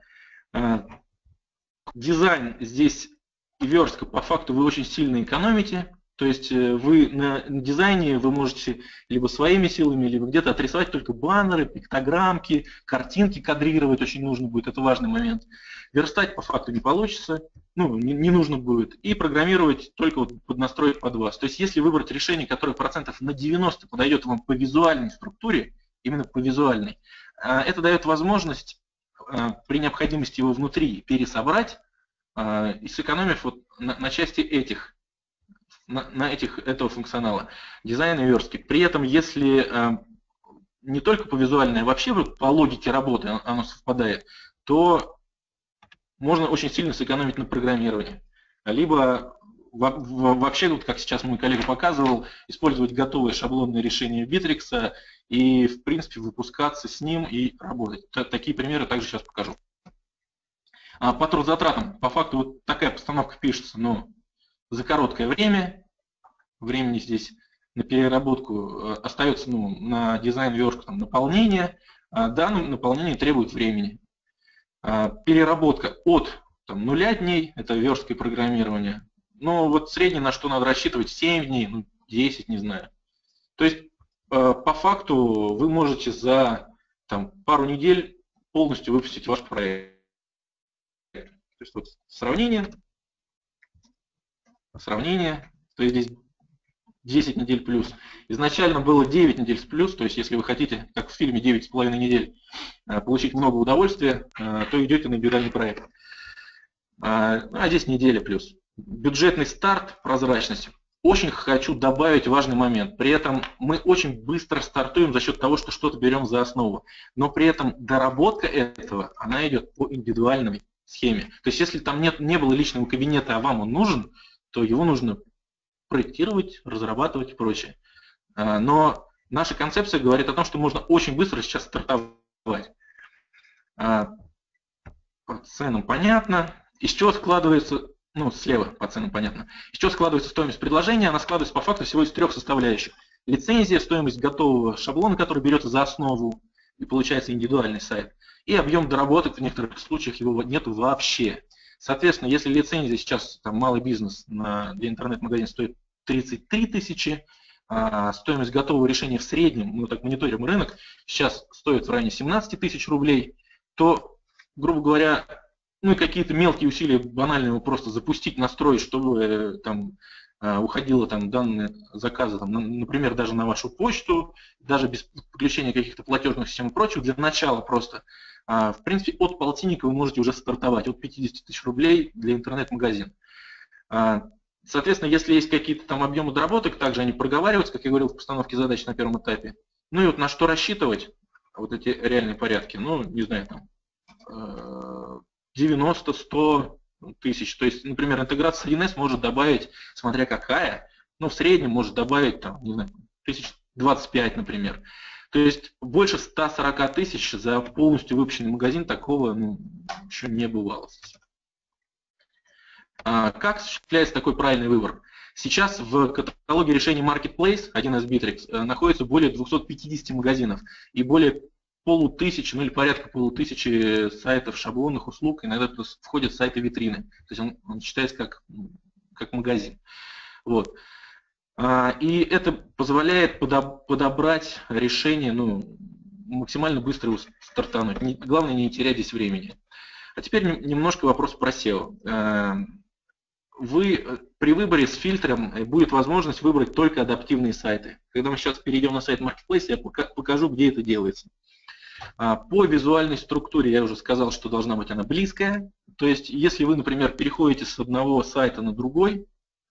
S2: Дизайн здесь и верстка, по факту вы очень сильно экономите, то есть вы на дизайне вы можете либо своими силами, либо где-то отрисовать только баннеры, пиктограммки, картинки кадрировать очень нужно будет, это важный момент. Верстать по факту не получится, ну, не, не нужно будет, и программировать только вот под настроек под вас. То есть если выбрать решение, которое процентов на девяносто подойдет вам по визуальной структуре, именно по визуальной, это дает возможность при необходимости его внутри пересобрать и сэкономив вот на, на части этих, на, на этих, этого функционала, дизайна и верстки. При этом, если не только по визуальной, а вообще по логике работы оно совпадает, то можно очень сильно сэкономить на программировании. Либо вообще, вот как сейчас мой коллега показывал, использовать готовые шаблонные решения Bittrex и, в принципе, выпускаться с ним и работать. Такие примеры также сейчас покажу. А по трудозатратам, по факту, вот такая постановка пишется, но за короткое время. Времени здесь на переработку остается, ну, на дизайн, верстку, там, наполнение. А данное наполнение требует времени. А переработка от там, нуля дней, это верстка и программирование. Но вот средний, на что надо рассчитывать, семь дней, ну, десять, не знаю. То есть, по факту, вы можете за там, пару недель полностью выпустить ваш проект. То есть, вот сравнение, сравнение, то есть здесь десять недель плюс. Изначально было девять недель с плюс, то есть если вы хотите, как в фильме девять с половиной недель, получить много удовольствия, то идете на индивидуальный проект. А здесь неделя плюс. Бюджетный старт, прозрачность. Очень хочу добавить важный момент. При этом мы очень быстро стартуем за счет того, что что-то берем за основу. Но при этом доработка этого, она идет по индивидуальной схеме. То есть если там нет, не было личного кабинета, а вам он нужен, то его нужно проектировать, разрабатывать и прочее. Но наша концепция говорит о том, что можно очень быстро сейчас стартовать. По ценам понятно. Из чего складывается, ну, слева по ценам понятно, из чего складывается стоимость предложения? Она складывается по факту всего из трех составляющих. Лицензия, стоимость готового шаблона, который берется за основу и получается индивидуальный сайт. И объем доработок, в некоторых случаях его нет вообще. Соответственно, если лицензия сейчас, там, малый бизнес на, для интернет-магазина стоит тридцать три тысячи, а, стоимость готового решения в среднем, мы так мониторим рынок, сейчас стоит в районе семнадцати тысяч рублей, то, грубо говоря, ну и какие-то мелкие усилия банальные его просто запустить, настроить, чтобы там уходило там данные заказа, там, например, даже на вашу почту, даже без подключения каких-то платежных систем и прочего, для начала просто. В принципе, от полтинника вы можете уже стартовать, от пятидесяти тысяч рублей для интернет-магазина. Соответственно, если есть какие-то там объемы доработок, также они проговариваются, как я говорил, в постановке задач на первом этапе. Ну и вот на что рассчитывать, вот эти реальные порядки, ну, не знаю, там, девяносто-сто тысяч. То есть, например, интеграция с один эс может добавить, смотря какая, ну, в среднем может добавить, там, не знаю, тысяч двадцать пять, например. То есть, больше ста сорока тысяч за полностью выпущенный магазин такого, ну, еще не бывало. А как осуществляется такой правильный выбор? Сейчас в каталоге решений Marketplace один эс Bittrex находится более двухсот пятидесяти магазинов и более полутысячи, ну или порядка полутысячи сайтов шаблонных услуг, иногда туда входят сайты витрины. То есть он, он считается как, как магазин. Вот. И это позволяет подобрать решение, ну, максимально быстро стартануть. Главное не терять здесь времени. А теперь немножко вопрос про сео. Вы при выборе с фильтром будет возможность выбрать только адаптивные сайты. Когда мы сейчас перейдем на сайт Marketplace, я покажу, где это делается. По визуальной структуре я уже сказал, что должна быть она близкая. То есть, если вы, например, переходите с одного сайта на другой,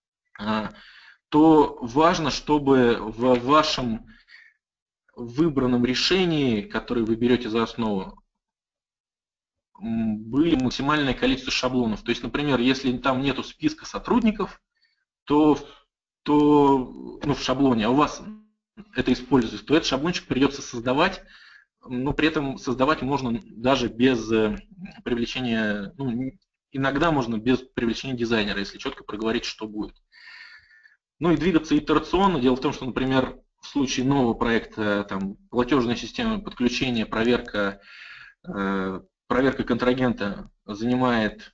S2: то важно, чтобы в вашем выбранном решении, которое вы берете за основу, были максимальное количество шаблонов. То есть, например, если там нету списка сотрудников, то, то ну, в шаблоне, а у вас это используется, то этот шаблончик придется создавать, но при этом создавать можно даже без привлечения, ну, иногда можно без привлечения дизайнера, если четко проговорить, что будет. Ну и двигаться итерационно. Дело в том, что, например, в случае нового проекта, там, платежная система подключения, проверка, э, проверка контрагента занимает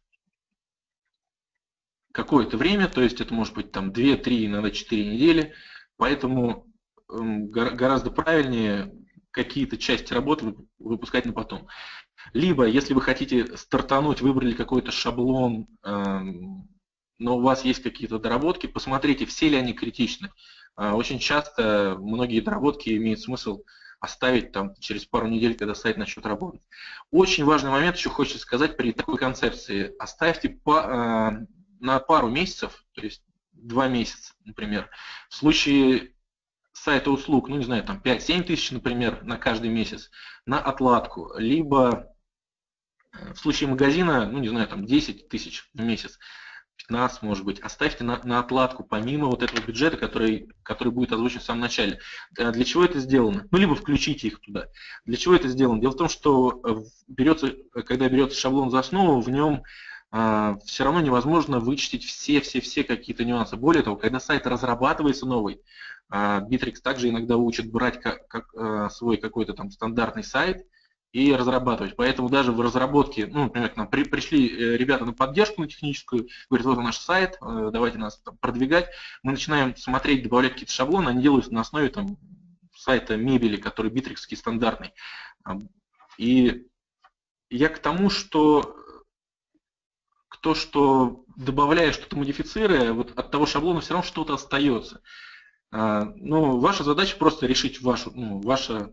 S2: какое-то время, то есть это может быть там две-три, иногда четыре недели, поэтому э, гораздо правильнее какие-то части работы выпускать на потом. Либо, если вы хотите стартануть, выбрали какой-то шаблон, э, но у вас есть какие-то доработки, посмотрите, все ли они критичны. Очень часто многие доработки имеют смысл оставить там через пару недель, когда сайт начнет работать. Очень важный момент еще хочется сказать при такой концепции. Оставьте по, э, на пару месяцев, то есть два месяца, например. В случае сайта услуг, ну не знаю, там пять-семь тысяч, например, на каждый месяц, на отладку. Либо в случае магазина, ну не знаю, там десять тысяч в месяц. пятнадцать, может быть, оставьте на, на отладку, помимо вот этого бюджета, который, который будет озвучен в самом начале. Для чего это сделано? Ну, либо включите их туда. Для чего это сделано? Дело в том, что берется, когда берется шаблон за основу, в нем э, все равно невозможно вычистить все-все-все какие-то нюансы. Более того, когда сайт разрабатывается новый, э, Bittrex также иногда учит брать как, как, э, свой какой-то там стандартный сайт и разрабатывать. Поэтому даже в разработке, ну, например, к нам при, пришли ребята на поддержку на техническую, говорят, вот наш сайт, давайте нас там продвигать. Мы начинаем смотреть, добавлять какие-то шаблоны, они делаются на основе там, сайта мебели, который битрикский стандартный. И я к тому, что то, что добавляя, что-то модифицируя, вот от того шаблона все равно что-то остается. Но ваша задача просто решить вашу, ну, ваша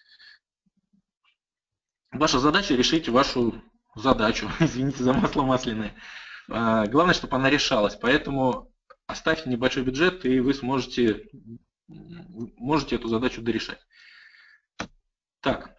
S2: Ваша задача решить вашу задачу, извините за масло масляное. Главное, чтобы она решалась, поэтому оставьте небольшой бюджет, и вы сможете можете эту задачу дорешать. Так.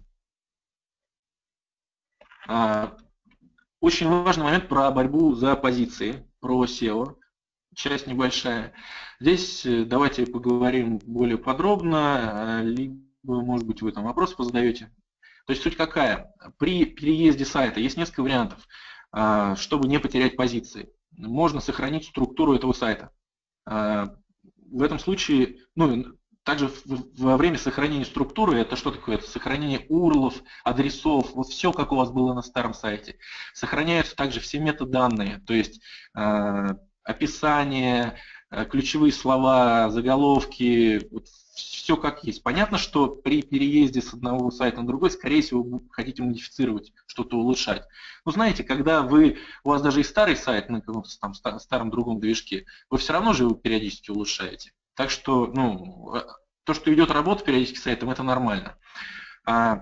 S2: Очень важный момент про борьбу за позиции, про сео. Часть небольшая. Здесь давайте поговорим более подробно, либо, может быть, вы там вопросы позадаете. То есть суть какая? При переезде сайта есть несколько вариантов, чтобы не потерять позиции. Можно сохранить структуру этого сайта. В этом случае, ну, также во время сохранения структуры, это что такое? Это сохранение ю ар эл-ов, адресов, вот все, как у вас было на старом сайте. Сохраняются также все метаданные, то есть описание, ключевые слова, заголовки, вот все как есть. Понятно, что при переезде с одного сайта на другой, скорее всего, вы хотите модифицировать, что-то улучшать. Но знаете, когда вы, у вас даже и старый сайт на каком-то там старом другом движке, вы все равно же его периодически улучшаете. Так что, ну, то, что идет работа периодически с сайтом, это нормально. А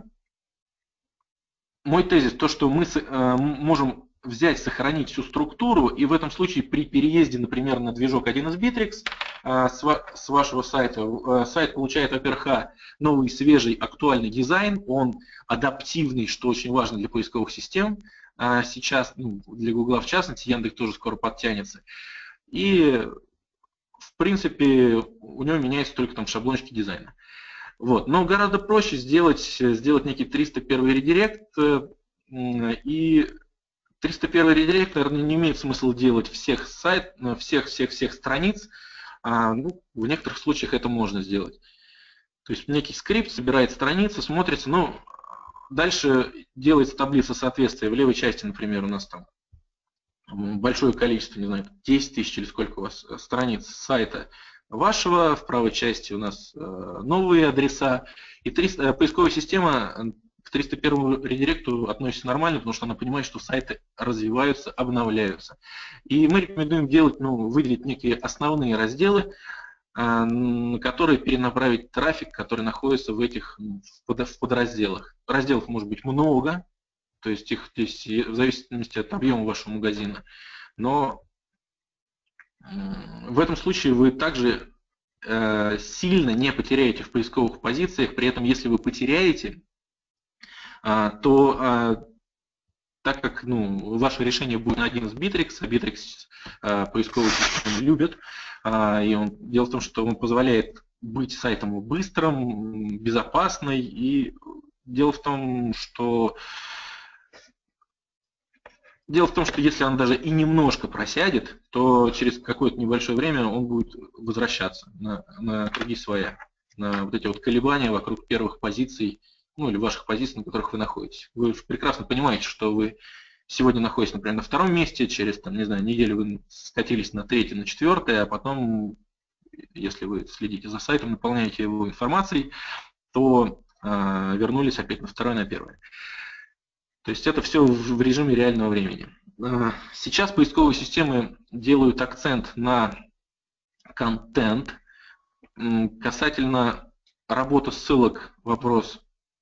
S2: мой тезис, то, что мы можем взять, сохранить всю структуру, и в этом случае при переезде, например, на движок один эс Bittrex с вашего сайта, сайт получает, во-первых, новый, свежий, актуальный дизайн, он адаптивный, что очень важно для поисковых систем сейчас, ну, для Гугла в частности, Яндекс тоже скоро подтянется. И, в принципе, у него меняются только там шаблончики дизайна. Вот. Но гораздо проще сделать, сделать некий триста первый редирект, и триста первый редирект, наверное, не имеет смысла делать всех сайт, всех, всех, всех страниц. А, ну, в некоторых случаях это можно сделать. То есть некий скрипт собирает страницы, смотрится, ну, дальше делается таблица соответствия. В левой части, например, у нас там большое количество, не знаю, десять тысяч или сколько у вас страниц сайта вашего, в правой части у нас новые адреса. И триста, поисковая система к триста первому редиректу относится нормально, потому что она понимает, что сайты развиваются, обновляются. И мы рекомендуем делать, ну, выделить некие основные разделы, на которые перенаправить трафик, который находится в этих в подразделах. Разделов может быть много, то есть их здесь в зависимости от объема вашего магазина. Но в этом случае вы также сильно не потеряете в поисковых позициях, при этом если вы потеряете, то так как, ну, ваше решение будет на один эс Bittrex, а Bittrex поисковые системы любят, и он, дело в том, что он позволяет быть сайтом быстрым, безопасным, и дело в том, что Дело в том, что если он даже и немножко просядет, то через какое-то небольшое время он будет возвращаться на, на круги своя, на вот эти вот колебания вокруг первых позиций, ну или ваших позиций, на которых вы находитесь. Вы прекрасно понимаете, что вы сегодня находитесь, например, на втором месте, через, там, не знаю, неделю вы скатились на третье, на четвертое, а потом, если вы следите за сайтом, наполняете его информацией, то э, вернулись опять на второе, на первое. То есть это все в режиме реального времени. Сейчас поисковые системы делают акцент на контент. Касательно работы ссылок вопрос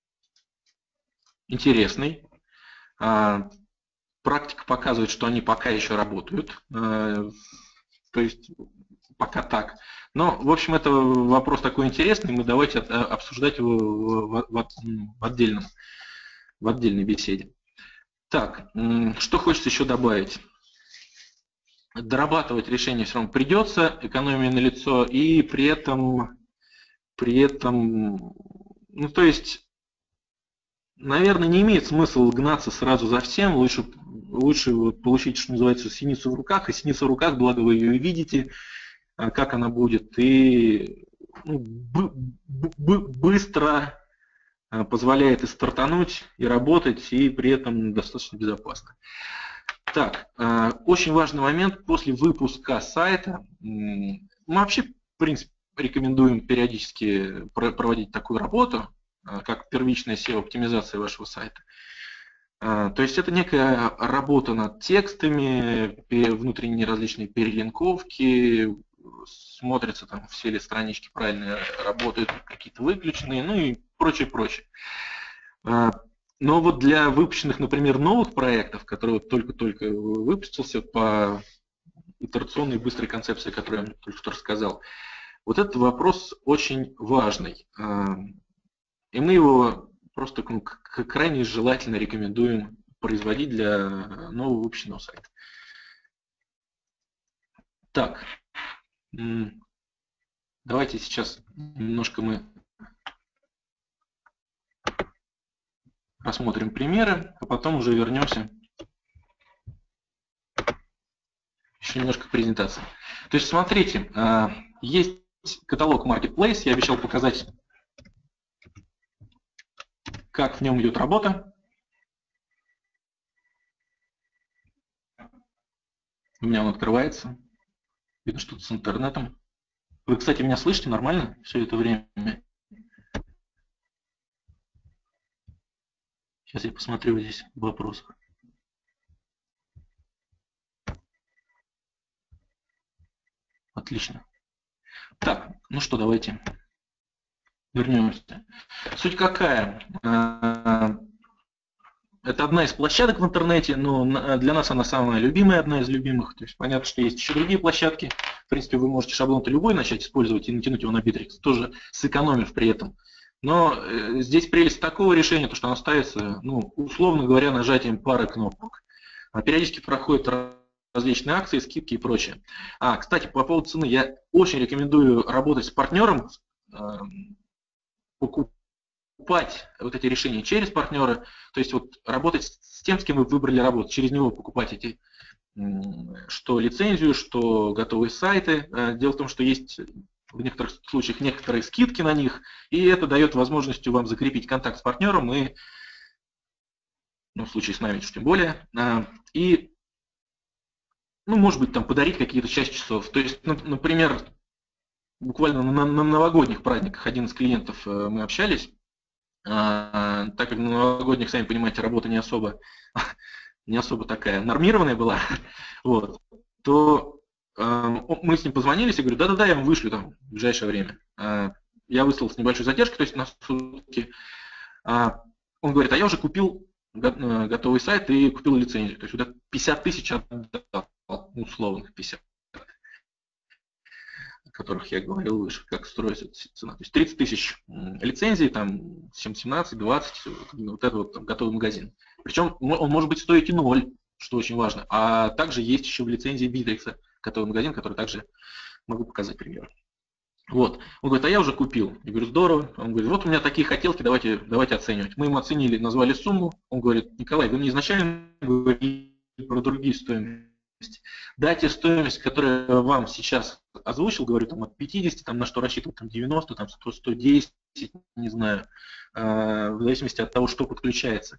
S2: интересный. Практика показывает, что они пока еще работают. То есть пока так. Но, в общем, это вопрос такой интересный. Мы давайте обсуждать его в отдельном. в отдельной беседе. Так, что хочется еще добавить? Дорабатывать решение все равно придется, экономия налицо, и при этом, при этом, ну то есть, наверное, не имеет смысла гнаться сразу за всем, лучше, лучше получить, что называется, синицу в руках, и синица в руках, благо вы ее видите, как она будет, и ну, быстро позволяет и стартануть, и работать, и при этом достаточно безопасно. Так, очень важный момент после выпуска сайта. Мы вообще, в принципе, рекомендуем периодически проводить такую работу, как первичная сео-оптимизация вашего сайта. То есть это некая работа над текстами, внутренние различные перелинковки, смотрятся там все ли странички правильно работают, какие-то выключенные, ну и прочее, прочее. Но вот для выпущенных, например, новых проектов, которые вот только-только выпустился по итерационной быстрой концепции, которую я только что рассказал, вот этот вопрос очень важный. И мы его просто крайне желательно рекомендуем производить для нового выпущенного сайта. Так, давайте сейчас немножко мы посмотрим примеры, а потом уже вернемся еще немножко к презентации. То есть, смотрите, есть каталог Marketplace, я обещал показать, как в нем идет работа. У меня он открывается. Видно, что-то с интернетом. Вы, кстати, меня слышите нормально все это время? Сейчас я посмотрю здесь в вопросах. Отлично. Так, ну что, давайте вернемся. Суть какая? Это одна из площадок в интернете, но для нас она самая любимая, одна из любимых. То есть понятно, что есть еще другие площадки. В принципе, вы можете шаблон-то любой начать использовать и натянуть его на Bittrex, тоже сэкономив при этом. Но здесь прелесть такого решения, то, что оно ставится, ну, условно говоря, нажатием пары кнопок. А периодически проходят различные акции, скидки и прочее. А, кстати, по поводу цены, я очень рекомендую работать с партнером, покупать вот эти решения через партнера, то есть вот работать с тем, с кем вы выбрали работу, через него покупать эти, что лицензию, что готовые сайты. Дело в том, что есть в некоторых случаях некоторые скидки на них, и это дает возможность вам закрепить контакт с партнером, и, ну, в случае с нами уж тем более, и, ну, может быть, там подарить какие-то часть часов. То есть, например, буквально на, на новогодних праздниках один из клиентов мы общались, а, так как на новогодних, сами понимаете, работа не особо, не особо такая нормированная была, вот, то а, мы с ним позвонились и говорю, да-да-да, я вам вышлю там в ближайшее время. А, я выслал с небольшой задержкой, то есть на сутки. А, он говорит, а я уже купил готовый сайт и купил лицензию. То есть вот пятьдесят тысяч отдал, условных пятьдесят. О которых я говорил выше, как строится цена. То есть тридцать тысяч лицензий, там семнадцать, двадцать, вот это вот там, готовый магазин. Причем он может быть стоить и ноль, что очень важно. А также есть еще в лицензии Bittrex готовый магазин, который также могу показать пример. Вот. Он говорит, а я уже купил. Я говорю, здорово. Он говорит, вот у меня такие хотелки, давайте, давайте оценивать. Мы ему оценили, назвали сумму. Он говорит, Николай, вы мне изначально говорили про другие стоимости. Дайте стоимость, которую я вам сейчас озвучил, говорю, там от пятидесяти, там на что рассчитывать, там девяносто, там сто, сто десять, не знаю, в зависимости от того, что подключается.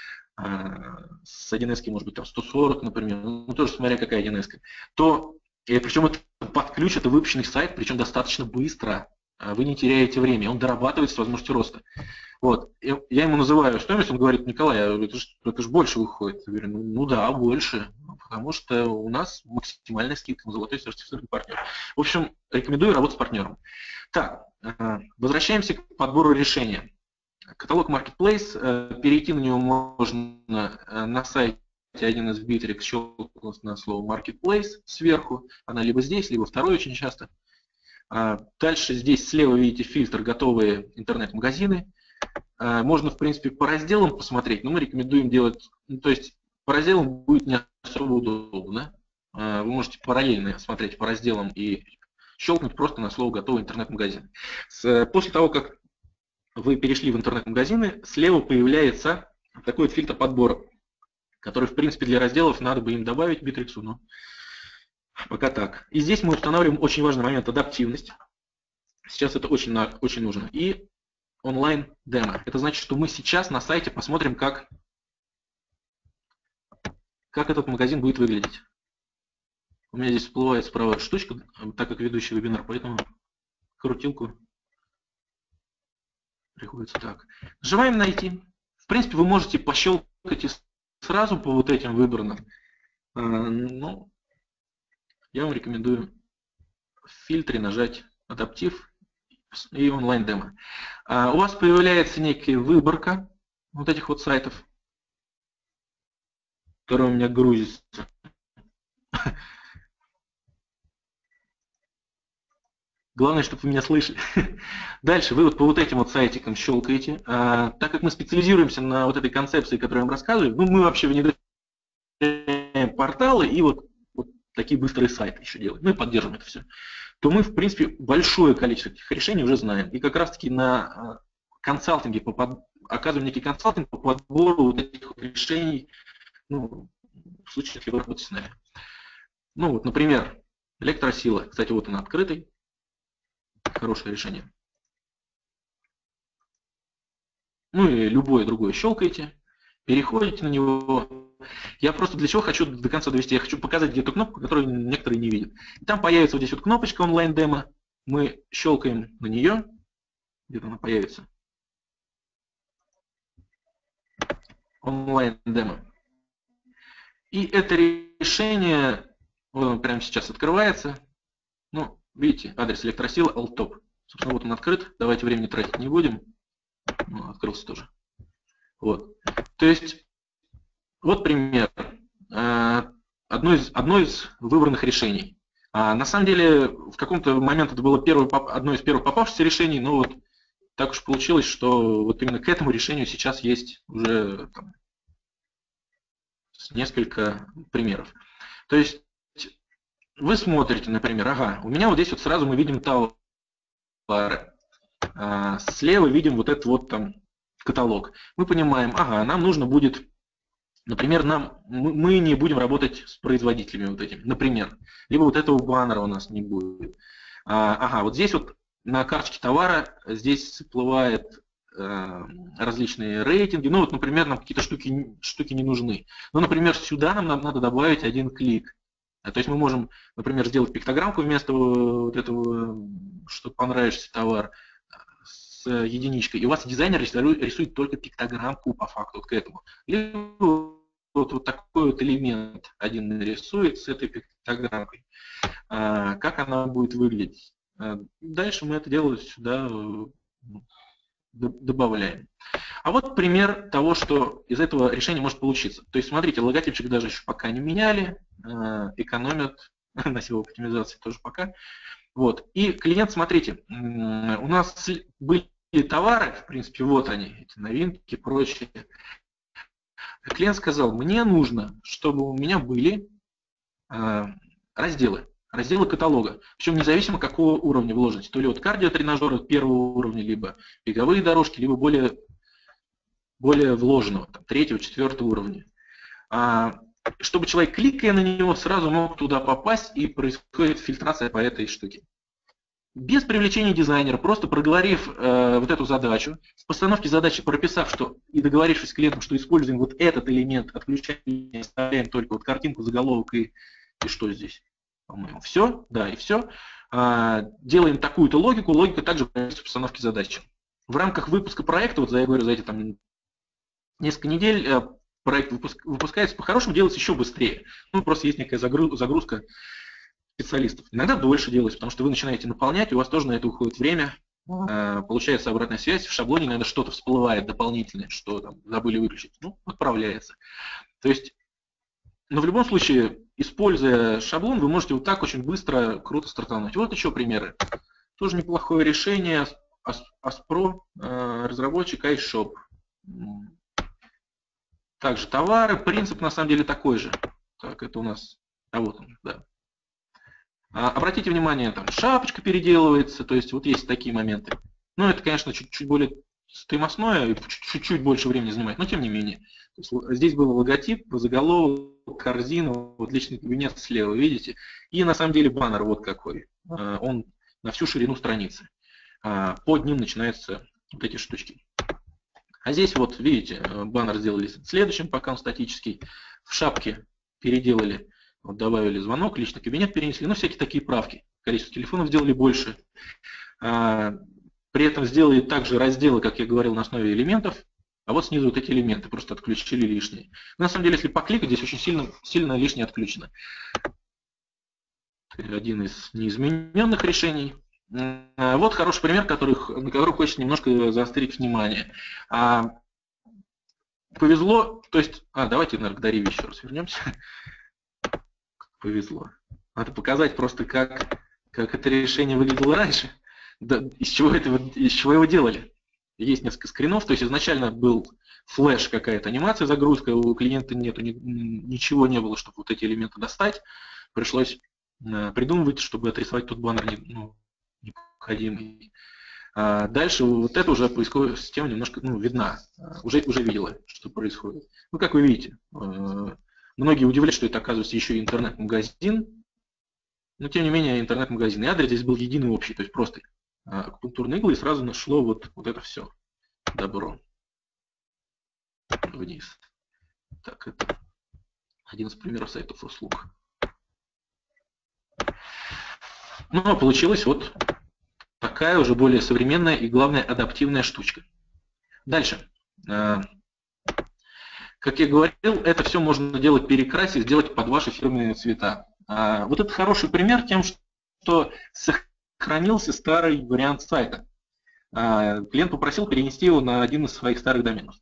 S2: С один эс, может быть, там сто сорок, например, ну тоже смотря какая один эс. То, и причем это под ключ, это выпущенный сайт, причем достаточно быстро. Вы не теряете время, он дорабатывается с возможностью роста. Вот. Я ему называю стоимость, он говорит, Николай, это же, это же больше выходит. Я говорю, ну, ну да, больше, потому что у нас максимальная скидка на золотой сертифицированный партнер. В общем, рекомендую работать с партнером. Так, возвращаемся к подбору решения. Каталог Marketplace, перейти на него можно на сайте один эс Bittrex, щелкнуть на слово Marketplace сверху, она либо здесь, либо второй очень часто. Дальше здесь слева видите фильтр «Готовые интернет-магазины». Можно, в принципе, по разделам посмотреть, но мы рекомендуем делать, ну, то есть по разделам будет не особо удобно. Вы можете параллельно смотреть по разделам и щелкнуть просто на слово «Готовый интернет-магазин». После того, как вы перешли в интернет-магазины, слева появляется такой вот фильтр подбора, который, в принципе, для разделов надо бы им добавить Bittrex, но пока так. И здесь мы устанавливаем очень важный момент — адаптивность. Сейчас это очень, очень нужно. И онлайн-демо. Это значит, что мы сейчас на сайте посмотрим, как, как этот магазин будет выглядеть. У меня здесь всплывает справа штучка, так как ведущий вебинар, поэтому крутилку приходится так. Нажимаем «Найти». В принципе, вы можете пощелкать и сразу по вот этим выбранным. Но я вам рекомендую в фильтре нажать «Адаптив» и онлайн-демо. У вас появляется некая выборка вот этих вот сайтов, которые у меня грузятся. Главное, чтобы вы меня слышали. Дальше вы вот по вот этим вот сайтикам щелкаете. А, так как мы специализируемся на вот этой концепции, которую я вам рассказываю, ну, мы вообще внедряем порталы и вот, вот такие быстрые сайты еще делаем. Ну и поддерживаем это все. То мы, в принципе, большое количество этих решений уже знаем. И как раз-таки на консалтинге, по под... оказываем некий консалтинг по подбору вот этих вот решений, ну, в случае, если вы работаете с нами. Ну вот, например, электросила. Кстати, вот она открытый. Хорошее решение. Ну и любое другое щелкаете. переходите на него. Я просто для чего хочу до конца довести? Я хочу показать где-то кнопку, которую некоторые не видят. И там появится вот здесь вот кнопочка онлайн-демо. Мы щелкаем на нее. Где-то она появится. Онлайн-демо. И это решение, вот оно прямо сейчас открывается. Ну, видите, адрес электросила alt-top. Собственно, вот он открыт. Давайте времени тратить не будем. Ну, открылся тоже. Вот. То есть, вот пример. Одно из, одно из выбранных решений. А на самом деле, в каком-то момент это было первое, одно из первых попавшихся решений, но вот так уж получилось, что вот именно к этому решению сейчас есть уже там, несколько примеров. То есть вы смотрите, например, ага, у меня вот здесь вот сразу мы видим товары, а слева видим вот этот вот там каталог. Мы понимаем, ага, нам нужно будет, например, нам, мы не будем работать с производителями вот этими, например, либо вот этого баннера у нас не будет. А, ага, вот здесь вот на карточке товара здесь всплывает э, различные рейтинги. Ну вот, например, нам какие-то штуки, штуки не нужны. Ну, например, сюда нам надо добавить один клик. То есть мы можем, например, сделать пиктограммку вместо вот этого, что понравишься товар, с единичкой. И у вас дизайнер рисует только пиктограммку по факту вот к этому. Либо вот, вот такой вот элемент один нарисует с этой пиктограммкой. А, как она будет выглядеть? Дальше мы это дело сюда добавляем. А вот пример того, что из этого решения может получиться. То есть, смотрите, логотипчик даже еще пока не меняли, экономят на силу оптимизации тоже пока. Вот. И клиент, смотрите, у нас были товары, в принципе, вот они, эти новинки, прочие. Клиент сказал, мне нужно, чтобы у меня были разделы. Разделы каталога. Причем независимо какого уровня вложить. То ли вот кардиотренажеры первого уровня, либо беговые дорожки, либо более, более вложенного, там, третьего, четвертого уровня. А, чтобы человек, кликая на него, сразу мог туда попасть и происходит фильтрация по этой штуке. Без привлечения дизайнера, просто проговорив э, вот эту задачу, с постановки задачи прописав, что и договорившись с клиентом, что используем вот этот элемент, отключаем, оставляем только вот картинку, заголовок и, и что здесь? По-моему, все, да, и все. А, делаем такую-то логику, логика также в постановке задачи. В рамках выпуска проекта, вот я говорю, за эти там несколько недель проект выпуск, выпускается, по-хорошему делается еще быстрее. Ну, просто есть некая загрузка специалистов. Иногда дольше делается, потому что вы начинаете наполнять, и у вас тоже на это уходит время, а, получается обратная связь, в шаблоне иногда что-то всплывает дополнительное, что там забыли выключить, ну, отправляется. То есть, но в любом случае, используя шаблон, вы можете вот так очень быстро, круто стартануть. Вот еще примеры. Тоже неплохое решение. Аспро, разработчик iShop. Также товары. Принцип на самом деле такой же. Так, это у нас... А вот он, да. Обратите внимание, там шапочка переделывается. То есть вот есть такие моменты. Ну, это, конечно, чуть-чуть более стоимостное и чуть-чуть больше времени занимает, но тем не менее. Здесь был логотип, заголовок, корзина, вот личный кабинет слева, видите? И на самом деле баннер вот какой. Он на всю ширину страницы. Под ним начинаются вот эти штучки. А здесь вот, видите, баннер сделали следующим, пока он статический. В шапке переделали, вот добавили звонок, личный кабинет перенесли, ну всякие такие правки. Количество телефонов сделали больше. При этом сделали также разделы, как я говорил, на основе элементов. А вот снизу вот эти элементы просто отключили лишние. Но на самом деле, если покликать, здесь очень сильно, сильно лишнее отключено. Один из неизмененных решений. Вот хороший пример, которых, на который хочется немножко заострить внимание. А, повезло, то есть... А, давайте, наверное, к Дарье еще раз вернемся. Повезло. Надо показать просто, как, как это решение выглядело раньше. Да, из чего, это, из чего его делали. Есть несколько скринов, то есть изначально был флеш, какая-то анимация, загрузка, у клиента нету, ни, ничего не было, чтобы вот эти элементы достать. Пришлось э, придумывать, чтобы отрисовать тот баннер не, ну, необходимый. А дальше вот это уже поисковая система немножко ну, видна, уже, уже видела, что происходит. Ну, как вы видите, э, многие удивляются, что это оказывается еще и интернет-магазин, но тем не менее интернет-магазин. И адрес здесь был единый общий, то есть просто акупунктурные иглы, и сразу нашло вот, вот это все добро вниз. Так, это один из примеров сайтов услуг. Ну, а получилась вот такая уже более современная и, главное, адаптивная штучка. Дальше. Как я говорил, это все можно делать, перекрасить, сделать под ваши фирменные цвета. Вот это хороший пример тем, что сохранился старый вариант сайта. Клиент попросил перенести его на один из своих старых доменов.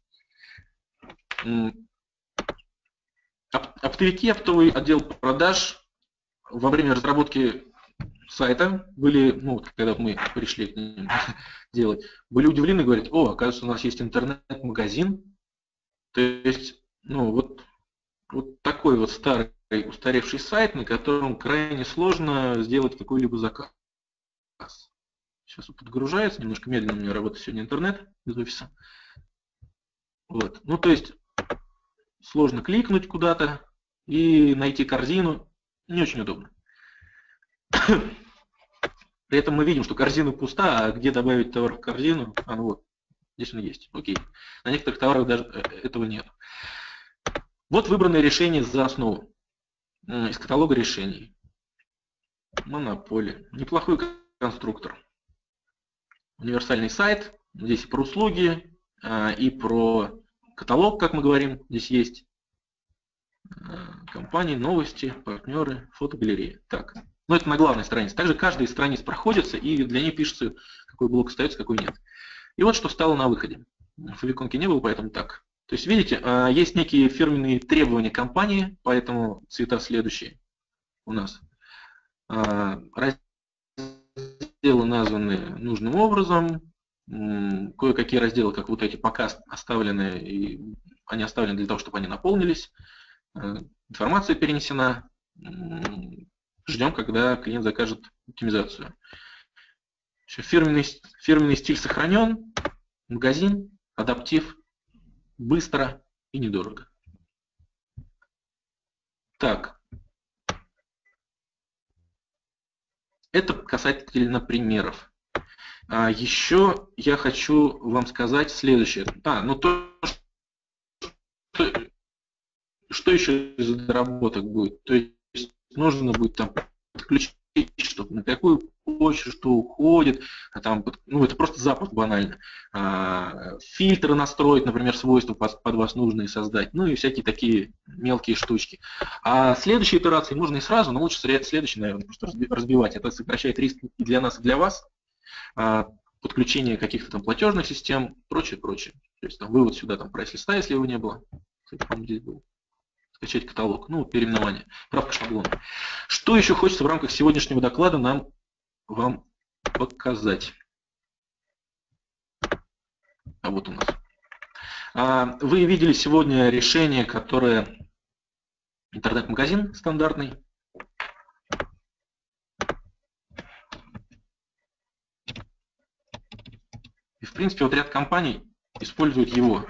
S2: Оптовики, оптовый отдел продаж во время разработки сайта были, ну, когда мы пришли к ним делать, были удивлены, говорят: о, оказывается, у нас есть интернет-магазин. То есть, ну, вот, вот такой вот старый, устаревший сайт, на котором крайне сложно сделать какой-либо заказ. Сейчас он подгружается, немножко медленно у меня работает сегодня интернет из офиса. Вот. Ну, то есть, сложно кликнуть куда-то и найти корзину. Не очень удобно. При этом мы видим, что корзина пуста, а где добавить товар в корзину? А, ну вот, здесь он есть. Окей. На некоторых товарах даже этого нет. Вот выбранное решение за основу из каталога решений. Монополия. Неплохой конструктор. Универсальный сайт. Здесь и про услуги, и про каталог, как мы говорим, здесь есть. Компании, новости, партнеры, фотогалерея. Так. Но это на главной странице. Также каждая из страниц проходится, и для нее пишется, какой блок остается, какой нет. И вот что стало на выходе. В иконке не было, поэтому так. То есть, видите, есть некие фирменные требования компании, поэтому цвета следующие у нас. Разделы названы нужным образом. Кое-какие разделы, как вот эти, пока оставлены, и они оставлены для того, чтобы они наполнились. Информация перенесена. Ждем, когда клиент закажет оптимизацию. Фирменный, фирменный стиль сохранен. Магазин, адаптив, быстро и недорого. Так. Это касательно примеров. А еще я хочу вам сказать следующее. А, ну то, что, что еще из доработок будет? То есть нужно будет там подключить, чтобы на какую почту что уходит, а там, ну это просто запуск банально. А, фильтры настроить, например, свойства под, под вас нужные создать, ну и всякие такие мелкие штучки. А следующие итерации можно и сразу, но лучше следующие, наверное, просто разбивать. Это сокращает риск и для нас, и для вас. А, подключение каких-то там платежных систем, прочее, прочее. То есть там вывод сюда там прайс-листа, если его не было. Кстати, по-моему, здесь был. Скачать каталог, ну, переименование, правка шаблона. Что еще хочется в рамках сегодняшнего доклада нам вам показать? А вот у нас. А, вы видели сегодня решение, которое интернет-магазин стандартный. И в принципе вот ряд компаний используют его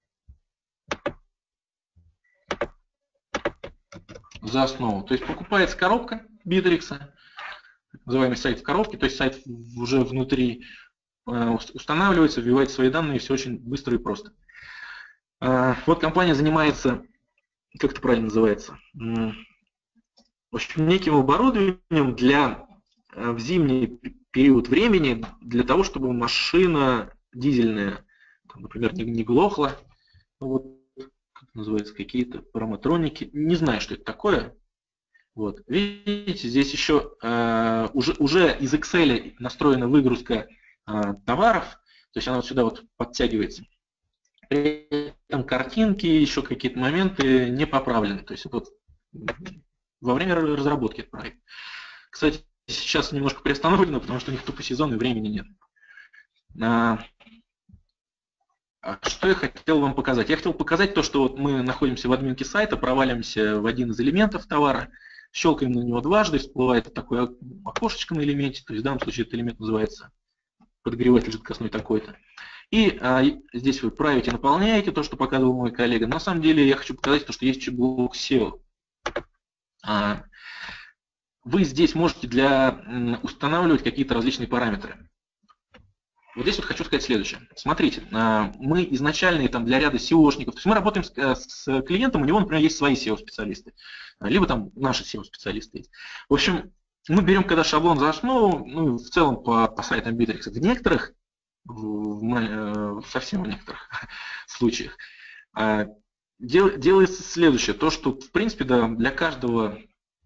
S2: за основу. То есть покупается коробка Bittrex, называемый сайт в коробке, то есть сайт уже внутри устанавливается, вбивает свои данные, все очень быстро и просто. Вот компания занимается, как это правильно называется, в общем, неким оборудованием для в зимний период времени, для того, чтобы машина дизельная, например, не глохла. Вот, как называется, какие-то параметроники, не знаю, что это такое. Вот. Видите, здесь еще э, уже, уже из Excel настроена выгрузка э, товаров, то есть она вот сюда вот подтягивается. При этом картинки, еще какие-то моменты не поправлены. То есть вот во время разработки этого проекта. Кстати, сейчас немножко приостановлено, потому что у них тупо сезон и времени нет. А, Что я хотел вам показать? Я хотел показать то, что вот мы находимся в админке сайта, проваливаемся в один из элементов товара, щелкаем на него дважды, всплывает такое окошечко на элементе, то есть в данном случае этот элемент называется подогреватель жидкостной такой-то. И а, здесь вы правите, наполняете то, что показывал мой коллега. На самом деле я хочу показать то, что есть еще блок сео. А, вы здесь можете для, устанавливать какие-то различные параметры. вот здесь вот хочу сказать следующее. Смотрите, мы изначально там для ряда сеошников, то есть мы работаем с, с клиентом, у него, например, есть свои сео-специалисты, либо там наши сео-специалисты есть. В общем, мы берем когда шаблон за основу, ну, в целом по, по сайтам Bittrex, в некоторых, в, в, совсем в некоторых случаях, дел, делается следующее, то, что, в принципе, да, для каждого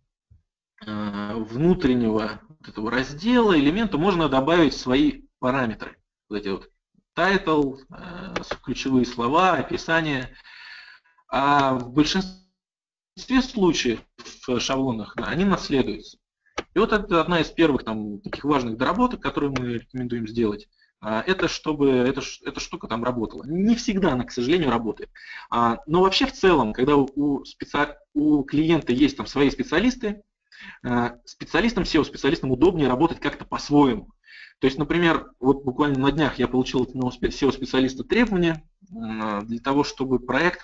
S2: внутреннего вот этого раздела, элемента можно добавить свои параметры. Вот эти вот title, ключевые слова, описание. А в большинстве случаев в шаблонах они наследуются. И вот это одна из первых там, таких важных доработок, которые мы рекомендуем сделать. Это чтобы эта, эта штука там работала. Не всегда она, к сожалению, работает. Но вообще в целом, когда у, специ... у клиента есть там свои специалисты, специалистам, сео-специалистам удобнее работать как-то по-своему. То есть, например, вот буквально на днях я получил от одного сео-специалиста требования для того, чтобы проект,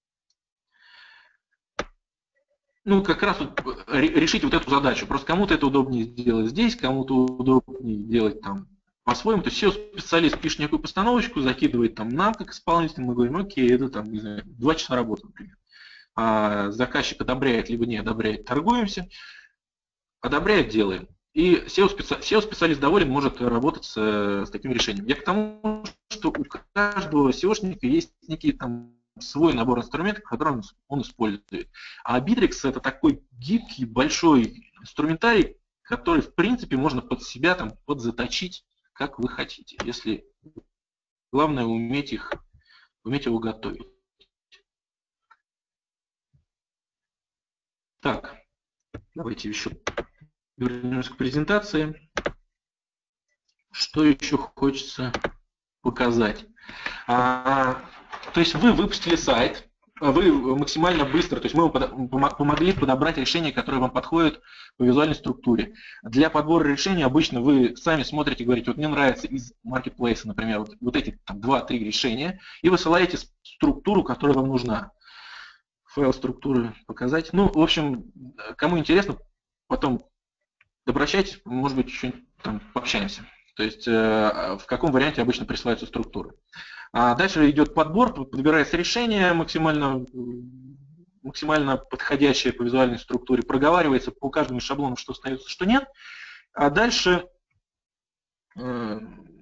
S2: ну, как раз вот решить вот эту задачу. Просто кому-то это удобнее сделать здесь, кому-то удобнее делать там по-своему. То есть сео-специалист пишет некую постановочку, закидывает там нам как исполнитель, мы говорим, окей, это там, не знаю, два часа работы, например. А заказчик одобряет, либо не одобряет, торгуемся. Одобряет, делаем. И сео-специалист доволен, может работать с, с таким решением. Я к тому, что у каждого сеошника есть некий там свой набор инструментов, который он, он использует. А Bittrex это такой гибкий, большой инструментарий, который, в принципе, можно под себя там подзаточить, как вы хотите. Если главное уметь их, уметь его готовить. Так, давайте еще вернемся к презентации. Что еще хочется показать? А, то есть вы выпустили сайт, вы максимально быстро, то есть мы вам помогли подобрать решение, которое вам подходит по визуальной структуре. Для подбора решения обычно вы сами смотрите и говорите, вот мне нравится из маркетплейса, например, вот, вот эти два-три решения, и высылаете структуру, которая вам нужна. Файл структуры показать. Ну, в общем, кому интересно, потом обращайтесь, может быть, еще там пообщаемся. То есть э, в каком варианте обычно присылаются структуры. А дальше идет подбор, подбирается решение максимально, максимально подходящее по визуальной структуре, проговаривается по каждому из шаблонов, что остается, что нет. А дальше, э,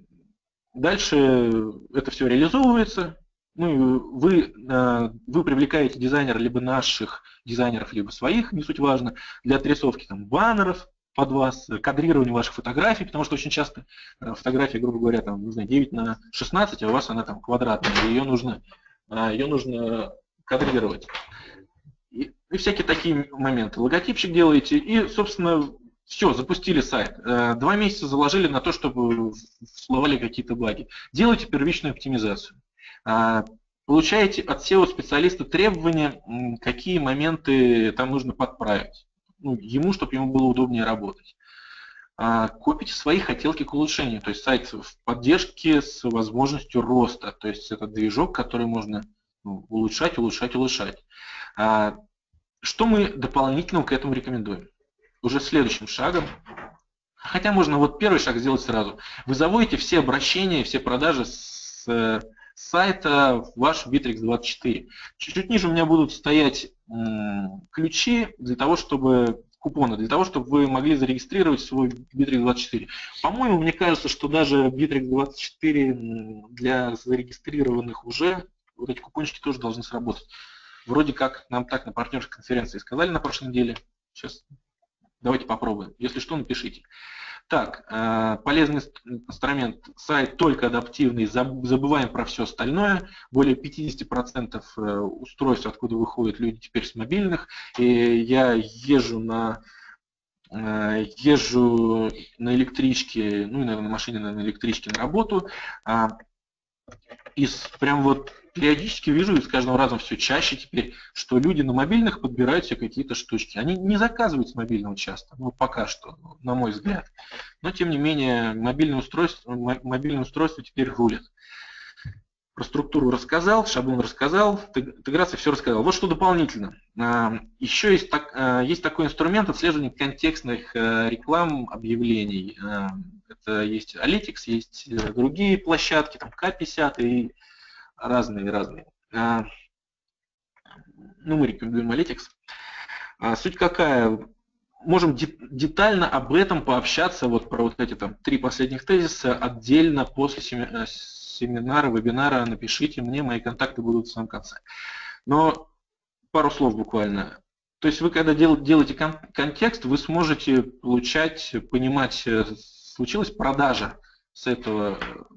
S2: дальше это все реализовывается. Ну, вы, вы привлекаете дизайнера, либо наших дизайнеров, либо своих, не суть важно, для отрисовки там, баннеров под вас, кадрирования ваших фотографий, потому что очень часто фотография, грубо говоря, там, не знаю, девять на шестнадцать, а у вас она там квадратная, и ее нужно, ее нужно кадрировать. И, и всякие такие моменты. Логотипчик делаете, и, собственно, все, запустили сайт. Два месяца заложили на то, чтобы всплывали какие-то баги. Делайте первичную оптимизацию. Получаете от сео-специалиста требования, какие моменты там нужно подправить. Ну, ему, чтобы ему было удобнее работать. Копите свои хотелки к улучшению. То есть сайт в поддержке с возможностью роста. То есть это движок, который можно ну, улучшать, улучшать, улучшать. Что мы дополнительно к этому рекомендуем? Уже следующим шагом. Хотя можно вот первый шаг сделать сразу. Вы заводите все обращения, все продажи с сайта в ваш Bittrex двадцать четыре. Чуть-чуть ниже у меня будут стоять ключи для того, чтобы купоны, для того, чтобы вы могли зарегистрировать свой Bittrex двадцать четыре. По-моему, мне кажется, что даже Bittrex двадцать четыре для зарегистрированных уже вот эти купончики тоже должны сработать. Вроде как нам так на партнерской конференции сказали на прошлой неделе. Сейчас давайте попробуем. Если что, напишите. Так, полезный инструмент, сайт только адаптивный, забываем про все остальное. Более пятьдесят процентов устройств, откуда выходят люди теперь с мобильных. И я езжу на, езжу на электричке, ну и, наверное, на машине на электричке на работу. И прям вот периодически вижу, и с каждым разом все чаще теперь, что люди на мобильных подбирают себе какие-то штучки. Они не заказывают с мобильного часто, ну пока что, на мой взгляд. Но тем не менее, мобильное устройство, мобильное устройство теперь рулит. Про структуру рассказал, шаблон рассказал, интеграция все рассказал. Вот что дополнительно. Еще есть, так, есть такой инструмент отслеживания контекстных реклам, объявлений. Это есть Analytics, есть другие площадки, там К пятьдесят и разные-разные. Ну, мы рекомендуем Analytics. Суть какая? Можем детально об этом пообщаться, вот про вот эти там три последних тезиса отдельно после семинара, вебинара. Напишите мне, мои контакты будут в самом конце. Но пару слов буквально. То есть вы, когда делаете контекст, вы сможете получать, понимать, случилась продажа с этого,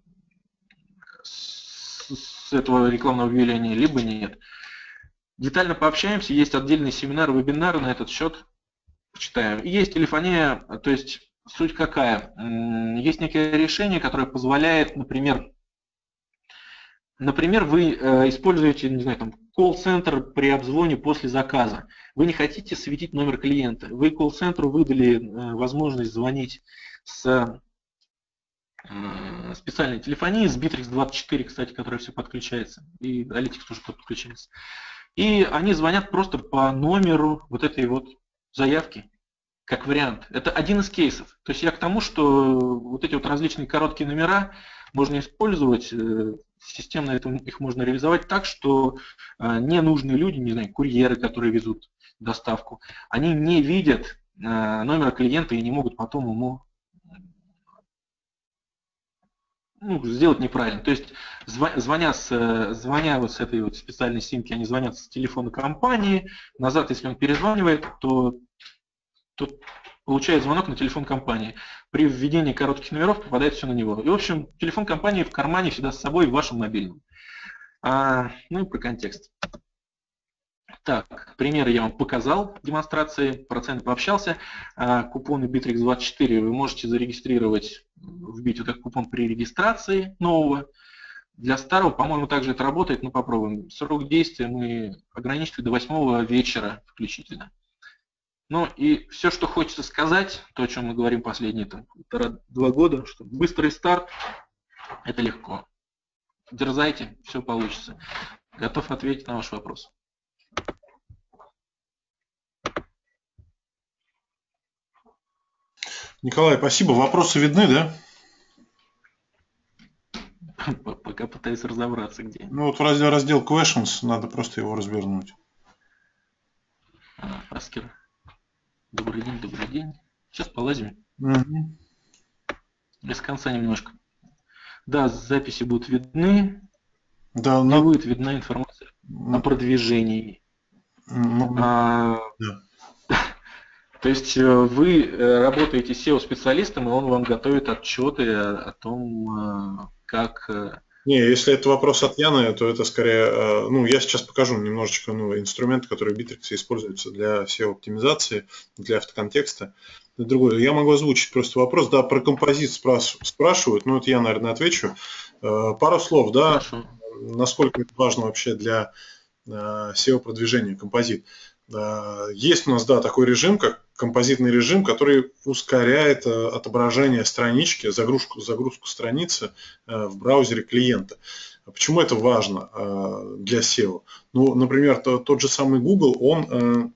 S2: с этого рекламного объявления, либо нет. Детально пообщаемся, есть отдельный семинар, вебинар на этот счет. Почитаем. Есть телефония, то есть суть какая? Есть некое решение, которое позволяет, например, например, вы используете, не знаю, там, колл-центр при обзвоне после заказа. Вы не хотите светить номер клиента. Вы колл-центру выдали возможность звонить с специальной телефонии, с Bittrex двадцать четыре, кстати, которая все подключается, и Analytics тоже подключается. И они звонят просто по номеру вот этой вот заявки, как вариант. Это один из кейсов. То есть я к тому, что вот эти вот различные короткие номера можно использовать, системно это, их можно реализовать так, что ненужные люди, не знаю, курьеры, которые везут доставку, они не видят номера клиента и не могут потом ему ну, сделать неправильно. То есть звоня, с, звоня вот с этой вот специальной симки, они звонят с телефона компании, назад, если он перезванивает, то то получает звонок на телефон компании. При введении коротких номеров попадает все на него. И, в общем, телефон компании в кармане всегда с собой в вашем мобильном. А, ну и про контекст. Так, примеры я вам показал, демонстрации, процент пообщался. А, купоны Bittrex двадцать четыре вы можете зарегистрировать, вбить вот этот купон при регистрации нового. Для старого, по-моему, также это работает, но попробуем. Срок действия мы ограничили до восьмого вечера включительно. Ну и все, что хочется сказать, то, о чем мы говорим последние там, полтора-два года, что быстрый старт – это легко. Дерзайте, все получится. Готов ответить на ваш вопрос.
S1: Николай, спасибо. Вопросы видны, да?
S2: Пока пытаюсь разобраться, где.
S1: Ну вот раздел, раздел Questions, надо просто его развернуть.
S2: А, Аскер. Добрый день, добрый день. Сейчас полазим.
S1: Угу.
S2: Без конца немножко. Да, записи будут видны.
S1: Да,
S2: не
S1: но...
S2: будет видна информация о продвижении.
S1: Ну,
S2: а,
S1: да.
S2: То есть вы работаете с сео-специалистом, и он вам готовит отчеты о, о том, как...
S1: Не, если это вопрос от Яны, то это скорее, ну, я сейчас покажу немножечко ну, инструменты, которые в Bittrex используются для сео-оптимизации, для автоконтекста. Это другое. Я могу озвучить просто вопрос. Да, про композит спрашивают, но это я, наверное, отвечу. Пару слов, да,
S2: Хорошо.
S1: Насколько это важно вообще для сео-продвижения композит. Есть у нас, да, такой режим, как композитный режим, который ускоряет отображение странички, загрузку, загрузку страницы в браузере клиента. Почему это важно для сео? Ну, например, тот же самый Google, он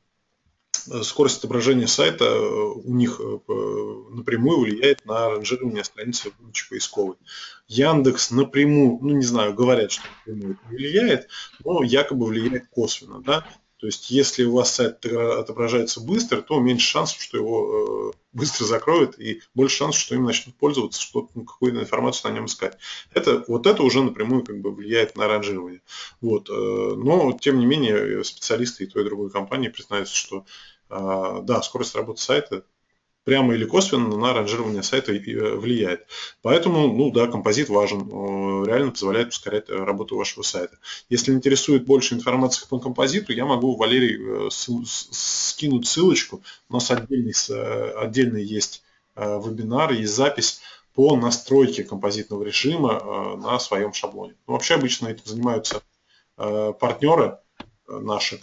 S1: скорость отображения сайта у них напрямую влияет на ранжирование страницы в выдаче поисковой. Яндекс напрямую, ну не знаю, говорят, что напрямую не влияет, но якобы влияет косвенно, да. То есть, если у вас сайт отображается быстро, то меньше шансов, что его быстро закроют, и больше шансов, что им начнут пользоваться, что ну, какую-то информацию на нем искать. Это, вот это уже напрямую как бы влияет на ранжирование. Вот. Но, тем не менее, специалисты и той, и другой компании признаются, что да, скорость работы сайта прямо или косвенно на ранжирование сайта влияет. Поэтому, ну да, композит важен, реально позволяет ускорять работу вашего сайта. Если интересует больше информации по композиту, я могу, Валерий, скинуть ссылочку. У нас отдельный, отдельный есть вебинар, есть запись по настройке композитного режима на своем шаблоне. Ну, вообще обычно этим занимаются партнеры наши,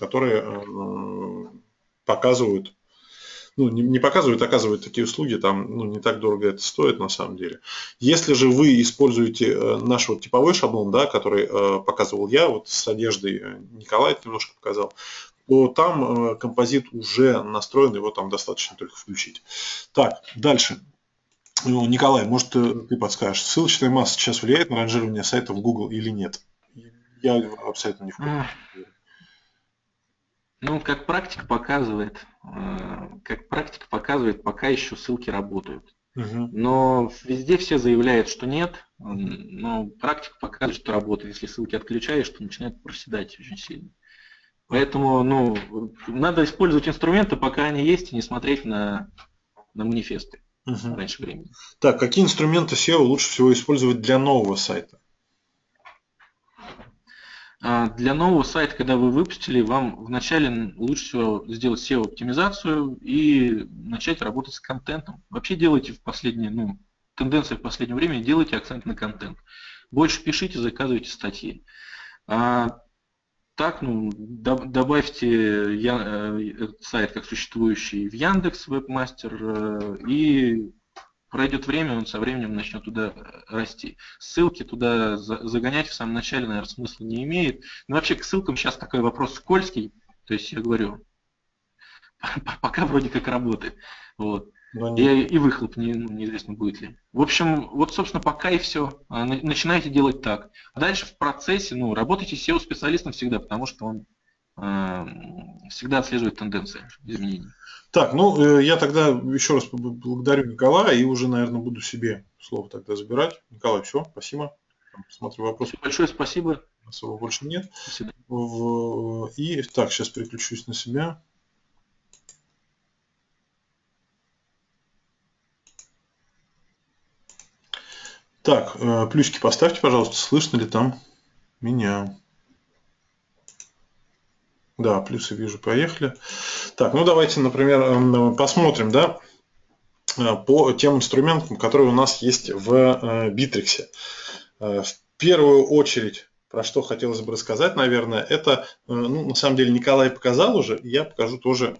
S1: которые показывают, ну, не, не показывают, оказывают такие услуги, там, ну, не так дорого это стоит на самом деле. Если же вы используете э, наш вот типовой шаблон, да, который э, показывал я, вот с одеждой Николай это немножко показал, то там э, композит уже настроен, его там достаточно только включить. Так, дальше. Ну, Николай, может, ты подскажешь, ссылочная масса сейчас влияет на ранжирование сайтов в Google или нет? Я абсолютно не в курсе.
S2: Ну, как практика показывает, как практика показывает, пока еще ссылки работают.
S1: Угу.
S2: Но везде все заявляют, что нет, но практика показывает, что работает. Если ссылки отключаешь, то начинает проседать очень сильно. Поэтому, ну, надо использовать инструменты, пока они есть, и не смотреть на, на манифесты
S1: Угу.
S2: раньше времени.
S1: Так, какие инструменты сео лучше всего использовать для нового сайта?
S2: Для нового сайта, когда вы выпустили, вам вначале лучше всего сделать сео-оптимизацию и начать работать с контентом. Вообще делайте в последнее, ну, тенденция в последнее время, делайте акцент на контент. Больше пишите, заказывайте статьи. А так, ну, добавьте я, этот сайт как существующий в Яндекс Вебмастер, и пройдет время, он со временем начнет туда расти. Ссылки туда загонять в самом начале, наверное, смысла не имеет. Но вообще к ссылкам сейчас такой вопрос скользкий. То есть я говорю, пока вроде как работает. Вот. И, и выхлоп не, ну, неизвестно будет ли. В общем, вот, собственно, пока и все. Начинайте делать так. А дальше в процессе, ну, работайте с сео-специалистом всегда, потому что он э, всегда отслеживает тенденции изменений.
S1: Так, ну, я тогда еще раз благодарю Николая и уже, наверное, буду себе слово тогда забирать. Николай, все, спасибо. Смотрю, вопрос.
S2: Большое спасибо.
S1: Особо больше нет. В... И так, сейчас переключусь на себя. Так, плюсики поставьте, пожалуйста, слышно ли там меня? Да, плюсы вижу, поехали. Так, ну давайте, например, посмотрим, да, по тем инструментам, которые у нас есть в Битриксе. В первую очередь, про что хотелось бы рассказать, наверное, это, ну, на самом деле, Николай показал уже, я покажу тоже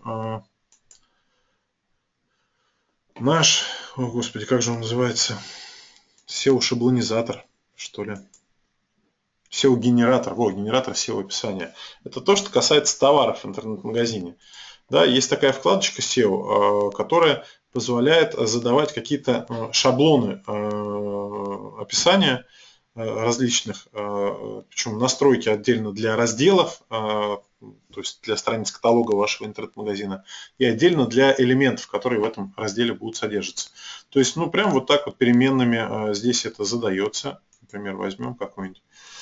S1: наш, о господи, как же он называется, сео-шаблонизатор, что ли. сео-генератор, во, генератор сео-описания. Это то, что касается товаров в интернет-магазине. Да, есть такая вкладочка сео, которая позволяет задавать какие-то шаблоны описания различных, причем настройки отдельно для разделов, то есть для страниц каталога вашего интернет-магазина, и отдельно для элементов, которые в этом разделе будут содержаться. То есть, ну, прям вот так вот переменными здесь это задается. Например, возьмем какой-нибудь.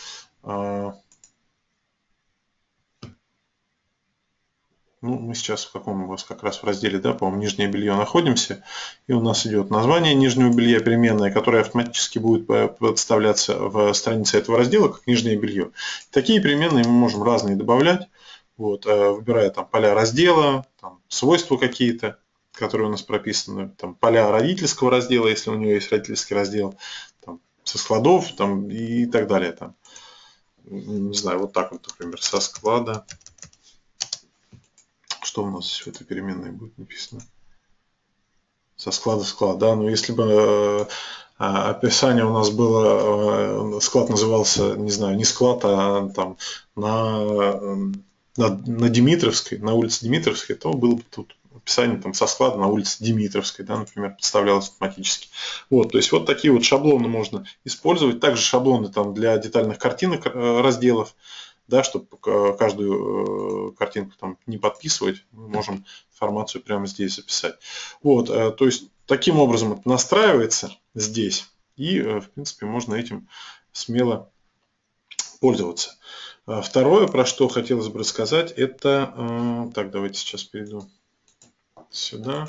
S1: Ну, мы сейчас в каком у вас как раз в разделе, да, по-моему, нижнее белье находимся. И у нас идет название нижнего белья, переменная, которая автоматически будет подставляться в странице этого раздела, как нижнее белье. Такие переменные мы можем разные добавлять, вот, выбирая там поля раздела, там, свойства какие-то, которые у нас прописаны, там, поля родительского раздела, если у него есть родительский раздел, там, со складов там, и так далее. Там. Не знаю, вот так вот, например, со склада. Что у нас в этой переменной будет написано? Со склада склад, да, но если бы описание у нас было, склад назывался, не знаю, не склад, а там на, на, на Димитровской, на улице Димитровской, то было бы тут описание там со склада на улице Димитровской, да, например, подставлялось автоматически. Вот, то есть вот такие вот шаблоны можно использовать. Также шаблоны там для детальных картинок разделов. Да, чтобы каждую картинку там не подписывать, мы можем информацию прямо здесь записать. Вот, то есть таким образом это настраивается здесь, и в принципе можно этим смело пользоваться. Второе, про что хотелось бы рассказать, это, так, давайте сейчас перейду сюда.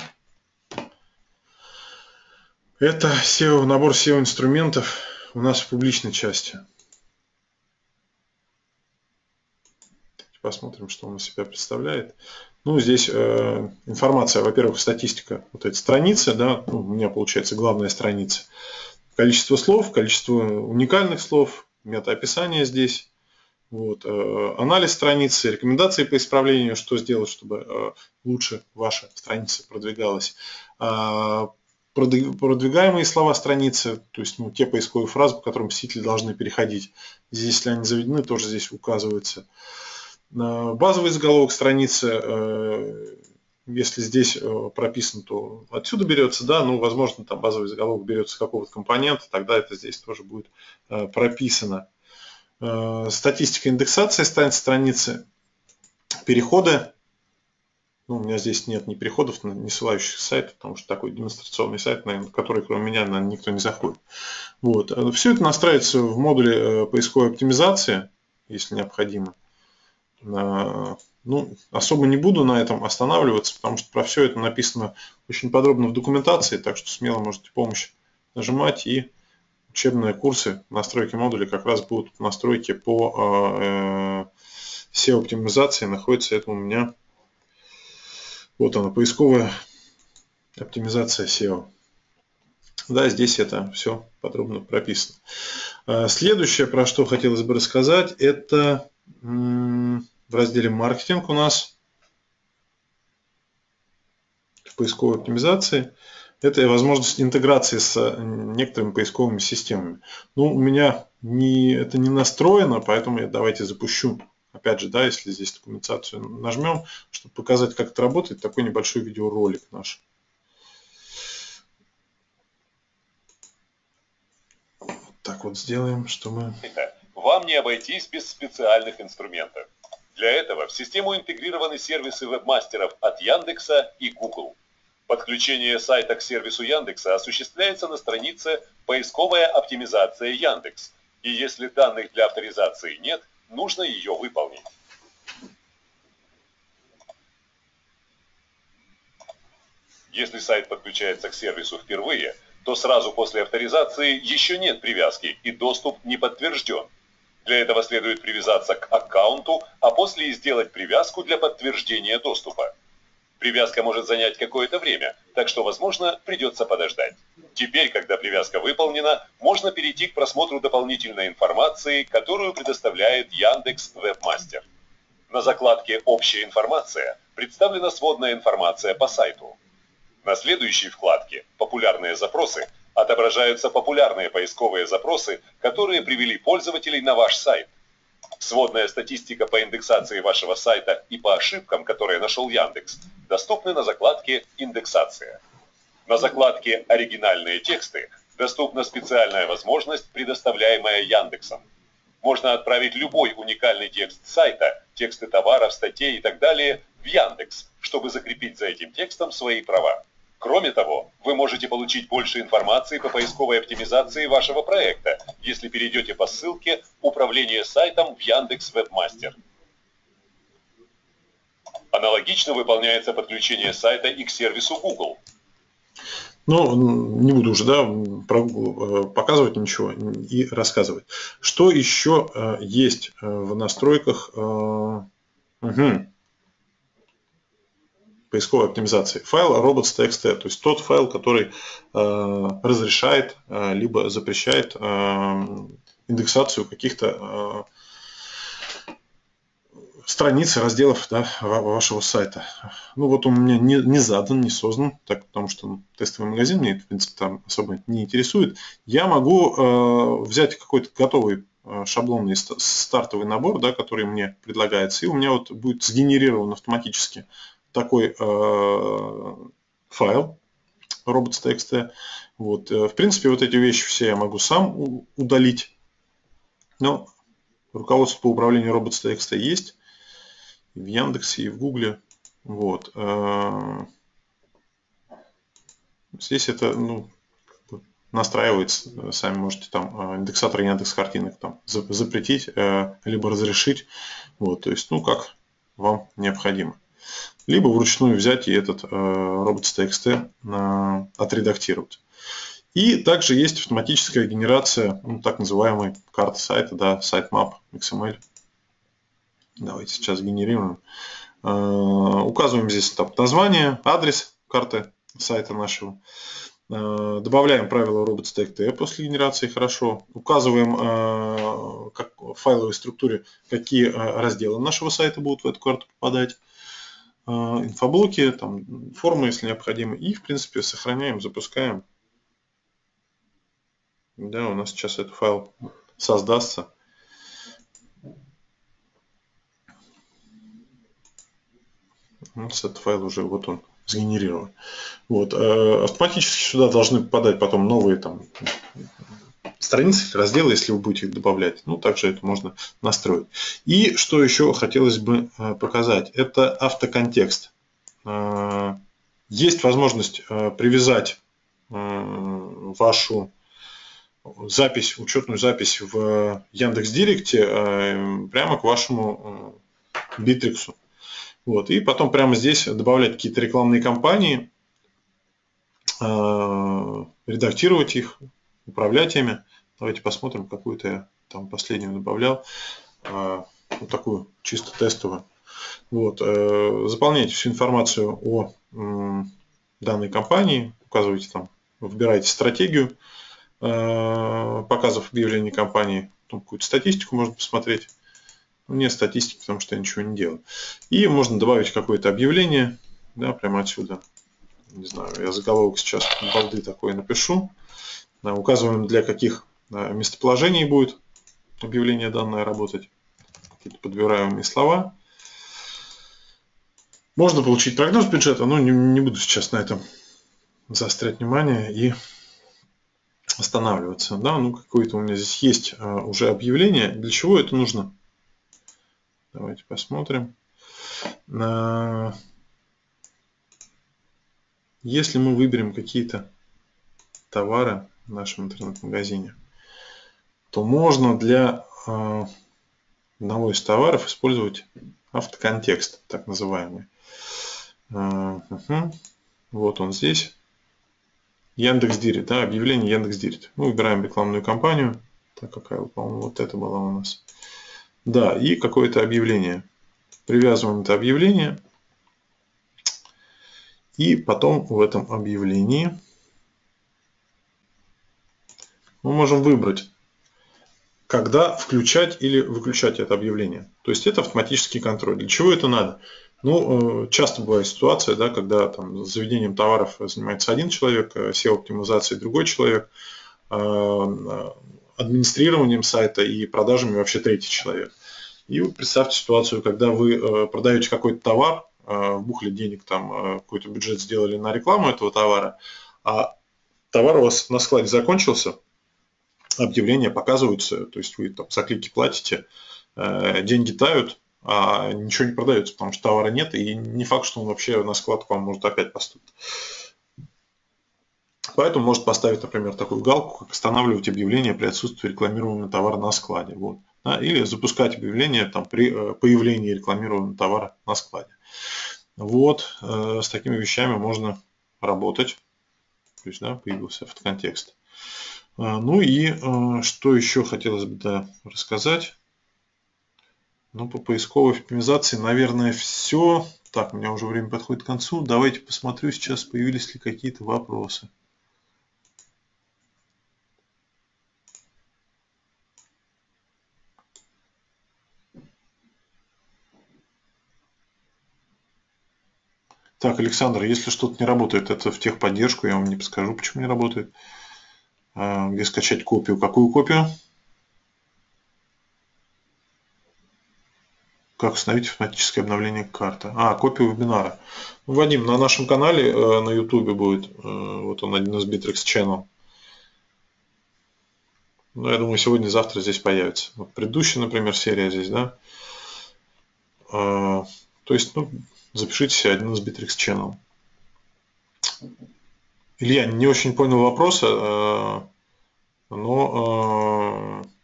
S1: Это сео, набор сео инструментов у нас в публичной части. Посмотрим, что он из себя представляет. Ну, здесь э, информация, во-первых, статистика вот этой страницы, да, ну, у меня получается главная страница. Количество слов, количество уникальных слов, метаописание здесь. Вот, э, анализ страницы, рекомендации по исправлению, что сделать, чтобы э, лучше ваша страница продвигалась. Э, продвигаемые слова страницы, то есть ну, те поисковые фразы, по которым посетители должны переходить. Здесь, если они заведены, тоже здесь указывается. Базовый заголовок страницы, если здесь прописано, то отсюда берется, да, ну, возможно, там базовый заголовок берется с какого-то компонента, тогда это здесь тоже будет прописано. Статистика индексации страницы, переходы. Ну, у меня здесь нет ни переходов, ни ссылающих сайт, потому что такой демонстрационный сайт, на который кроме меня, наверное, никто не заходит. Вот. Все это настраивается в модуле поисковой оптимизации, если необходимо. Ну, особо не буду на этом останавливаться, потому что про все это написано очень подробно в документации, так что смело можете помощь нажимать, и учебные курсы настройки модулей как раз будут в настройке по сео-оптимизации. Находится это у меня, вот она, поисковая оптимизация сео. Да, здесь это все подробно прописано. Следующее, про что хотелось бы рассказать, это в разделе маркетинг у нас в поисковой оптимизации. Это возможность интеграции с некоторыми поисковыми системами. Ну, у меня не, это не настроено, поэтому я давайте запущу. Опять же, да, если здесь документацию нажмем, чтобы показать, как это работает, такой небольшой видеоролик наш. Так вот сделаем, что мы...
S3: Вам не обойтись без специальных инструментов. Для этого в систему интегрированы сервисы вебмастеров от Яндекса и Google. Подключение сайта к сервису Яндекса осуществляется на странице «Поисковая оптимизация Яндекс». И если данных для авторизации нет, нужно ее выполнить. Если сайт подключается к сервису впервые, то сразу после авторизации еще нет привязки и доступ не подтвержден. Для этого следует привязаться к аккаунту, а после и сделать привязку для подтверждения доступа. Привязка может занять какое-то время, так что, возможно, придется подождать. Теперь, когда привязка выполнена, можно перейти к просмотру дополнительной информации, которую предоставляет Яндекс Вебмастер. На закладке «Общая информация» представлена сводная информация по сайту. На следующей вкладке «Популярные запросы» отображаются популярные поисковые запросы, которые привели пользователей на ваш сайт. Сводная статистика по индексации вашего сайта и по ошибкам, которые нашел Яндекс, доступны на закладке «Индексация». На закладке «Оригинальные тексты» доступна специальная возможность, предоставляемая Яндексом. Можно отправить любой уникальный текст сайта, тексты товаров, статей и так далее в Яндекс, чтобы закрепить за этим текстом свои права. Кроме того, вы можете получить больше информации по поисковой оптимизации вашего проекта, если перейдете по ссылке «Управление сайтом» в Яндекс Вебмастер. Аналогично выполняется подключение сайта и к сервису Google.
S1: Ну, не буду уже, да, про Google показывать ничего и рассказывать. Что еще есть в настройках угу. поисковой оптимизации? Файл robots.txt, то есть тот файл, который разрешает либо запрещает индексацию каких-то страниц, разделов, да, вашего сайта. Ну вот он у меня не, не задан, не создан, так, потому что тестовый магазин мне, в принципе, там особо не интересует. Я могу э, взять какой-то готовый э, шаблонный стартовый набор, да, который мне предлагается, и у меня вот будет сгенерирован автоматически такой э, файл robots.txt. Вот. В принципе, вот эти вещи все я могу сам удалить. Но руководство по управлению robots.txt есть. И в Яндексе, и в Гугле. Вот. Здесь это, ну, настраивается. Сами можете там индексатор Яндекс картинок там запретить, либо разрешить. Вот. То есть, ну, как вам необходимо. Либо вручную взять и этот robots.txt отредактировать. И также есть автоматическая генерация, ну, так называемой карты сайта, да, sitemap икс эм эль. Давайте сейчас генерируем. Указываем здесь там название, адрес карты сайта нашего. Добавляем правила robots.txt после генерации, хорошо. Указываем как в файловой структуре, какие разделы нашего сайта будут в эту карту попадать. Инфоблоки, там, формы, если необходимо. И, в принципе, сохраняем, запускаем. Да, у нас сейчас этот файл создастся. Вот этот файл уже вот он сгенерирован. Вот. Автоматически сюда должны попадать потом новые там страницы, разделы, если вы будете их добавлять. Ну, также это можно настроить. И что еще хотелось бы показать, это автоконтекст. Есть возможность привязать вашу запись, учетную запись в Яндекс.Директе прямо к вашему Битриксу. Вот. И потом прямо здесь добавлять какие-то рекламные кампании, редактировать их, управлять ими. Давайте посмотрим, какую-то я там последнюю добавлял. Вот такую чисто тестовую. Вот. Заполняйте всю информацию о данной компании, указывайте там, выбирайте стратегию показов объявлений компании, там какую-то статистику можно посмотреть. Нет статистики, потому что я ничего не делаю. И можно добавить какое-то объявление, да, прямо отсюда. Не знаю, я заголовок сейчас балды такой напишу. Да, указываем, для каких местоположений будет объявление данное работать. Какие-то подбираемые слова. Можно получить прогноз бюджета, но не, не буду сейчас на этом заострять внимание и останавливаться. Да, ну какое-то у меня здесь есть уже объявление. Для чего это нужно? Давайте посмотрим. Если мы выберем какие-то товары в нашем интернет-магазине, то можно для одного из товаров использовать автоконтекст, так называемый. Вот он здесь. Яндекс.Директ, да, объявление Яндекс.Директ. Мы выбираем рекламную кампанию. Так, какая, по-моему, вот это была у нас. Да, и какое-то объявление. Привязываем это объявление. И потом в этом объявлении мы можем выбрать, когда включать или выключать это объявление. То есть это автоматический контроль. Для чего это надо? Ну, часто бывает ситуация, да, когда там заведением товаров занимается один человек, сео-оптимизацией другой человек, администрированием сайта и продажами вообще третий человек. И вы представьте ситуацию, когда вы продаете какой-то товар, вбухали денег, там какой-то бюджет сделали на рекламу этого товара, а товар у вас на складе закончился, объявления показываются, то есть вы там за клики платите, деньги тают, а ничего не продается, потому что товара нет, и не факт, что он вообще на склад к вам может опять поступить. Поэтому может поставить, например, такую галку, как останавливать объявление при отсутствии рекламируемого товара на складе. Вот. Да, или запускать объявление там, при появлении рекламируемого товара на складе. Вот, э, с такими вещами можно работать. То есть, да, появился автоконтекст. А, ну и э, что еще хотелось бы да, рассказать. Ну, по поисковой оптимизации, наверное, все. Так, у меня уже время подходит к концу. Давайте посмотрю сейчас, появились ли какие-то вопросы. Так, Александр, если что-то не работает, это в техподдержку, я вам не подскажу, почему не работает. А, где скачать копию? Какую копию? Как установить автоматическое обновление карты? А, копию вебинара. Вадим, на нашем канале э, на YouTube будет, э, вот он, один из Bittrex Channel. Ну, я думаю, сегодня-завтра здесь появится. Вот предыдущая, например, серия здесь, да. А, то есть, ну, запишите себе один из Bittrex Channel. Илья, не очень понял вопроса, э, но... Э,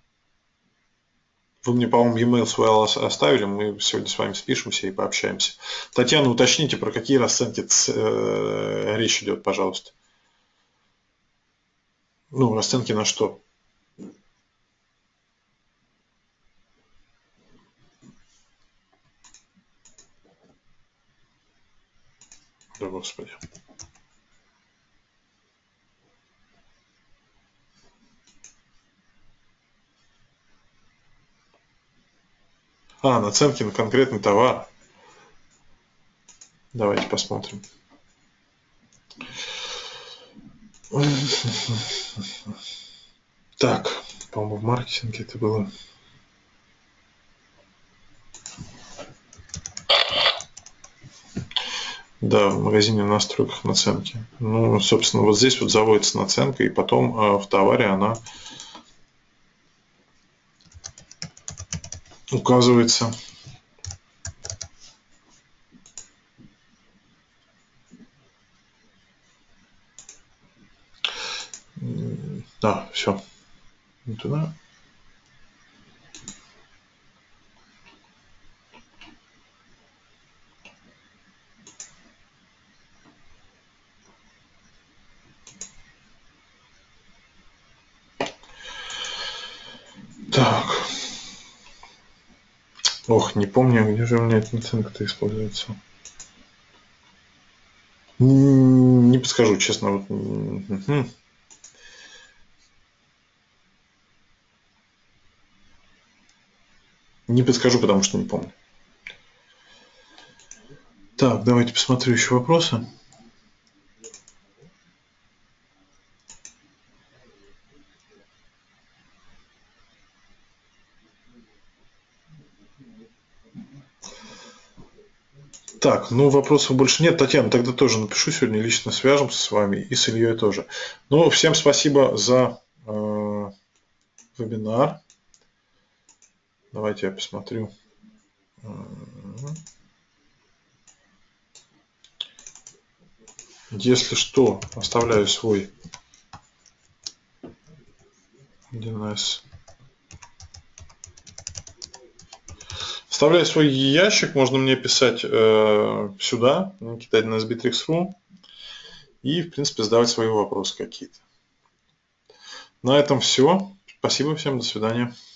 S1: Вы мне, по-моему, e-mail свой оставили, мы сегодня с вами спишемся и пообщаемся. Татьяна, уточните, про какие расценки э, речь идет, пожалуйста. Ну, расценки на что? Да, Господи. А, наценки на конкретный товар. Давайте посмотрим. Так, по-моему, в маркетинге это было. Да, в магазине в настройках наценки. Ну, собственно, вот здесь вот заводится наценка, и потом э, в товаре она указывается. Да, все. Не туда. Так. Ох, не помню, где же у меня эта наценка-то используется. Не подскажу, честно. Вот. Угу. Не подскажу, потому что не помню. Так, давайте посмотрю еще вопросы. Так, ну вопросов больше нет. Татьяна, тогда тоже напишу сегодня, лично свяжемся с вами и с Ильей тоже. Ну, всем спасибо за э, вебинар. Давайте я посмотрю. Если что, оставляю свой ди эн эс. Вставляю свой ящик, можно мне писать э, сюда, кидать на эс би три икс точка ру и, в принципе, задавать свои вопросы какие-то. На этом все. Спасибо всем, до свидания.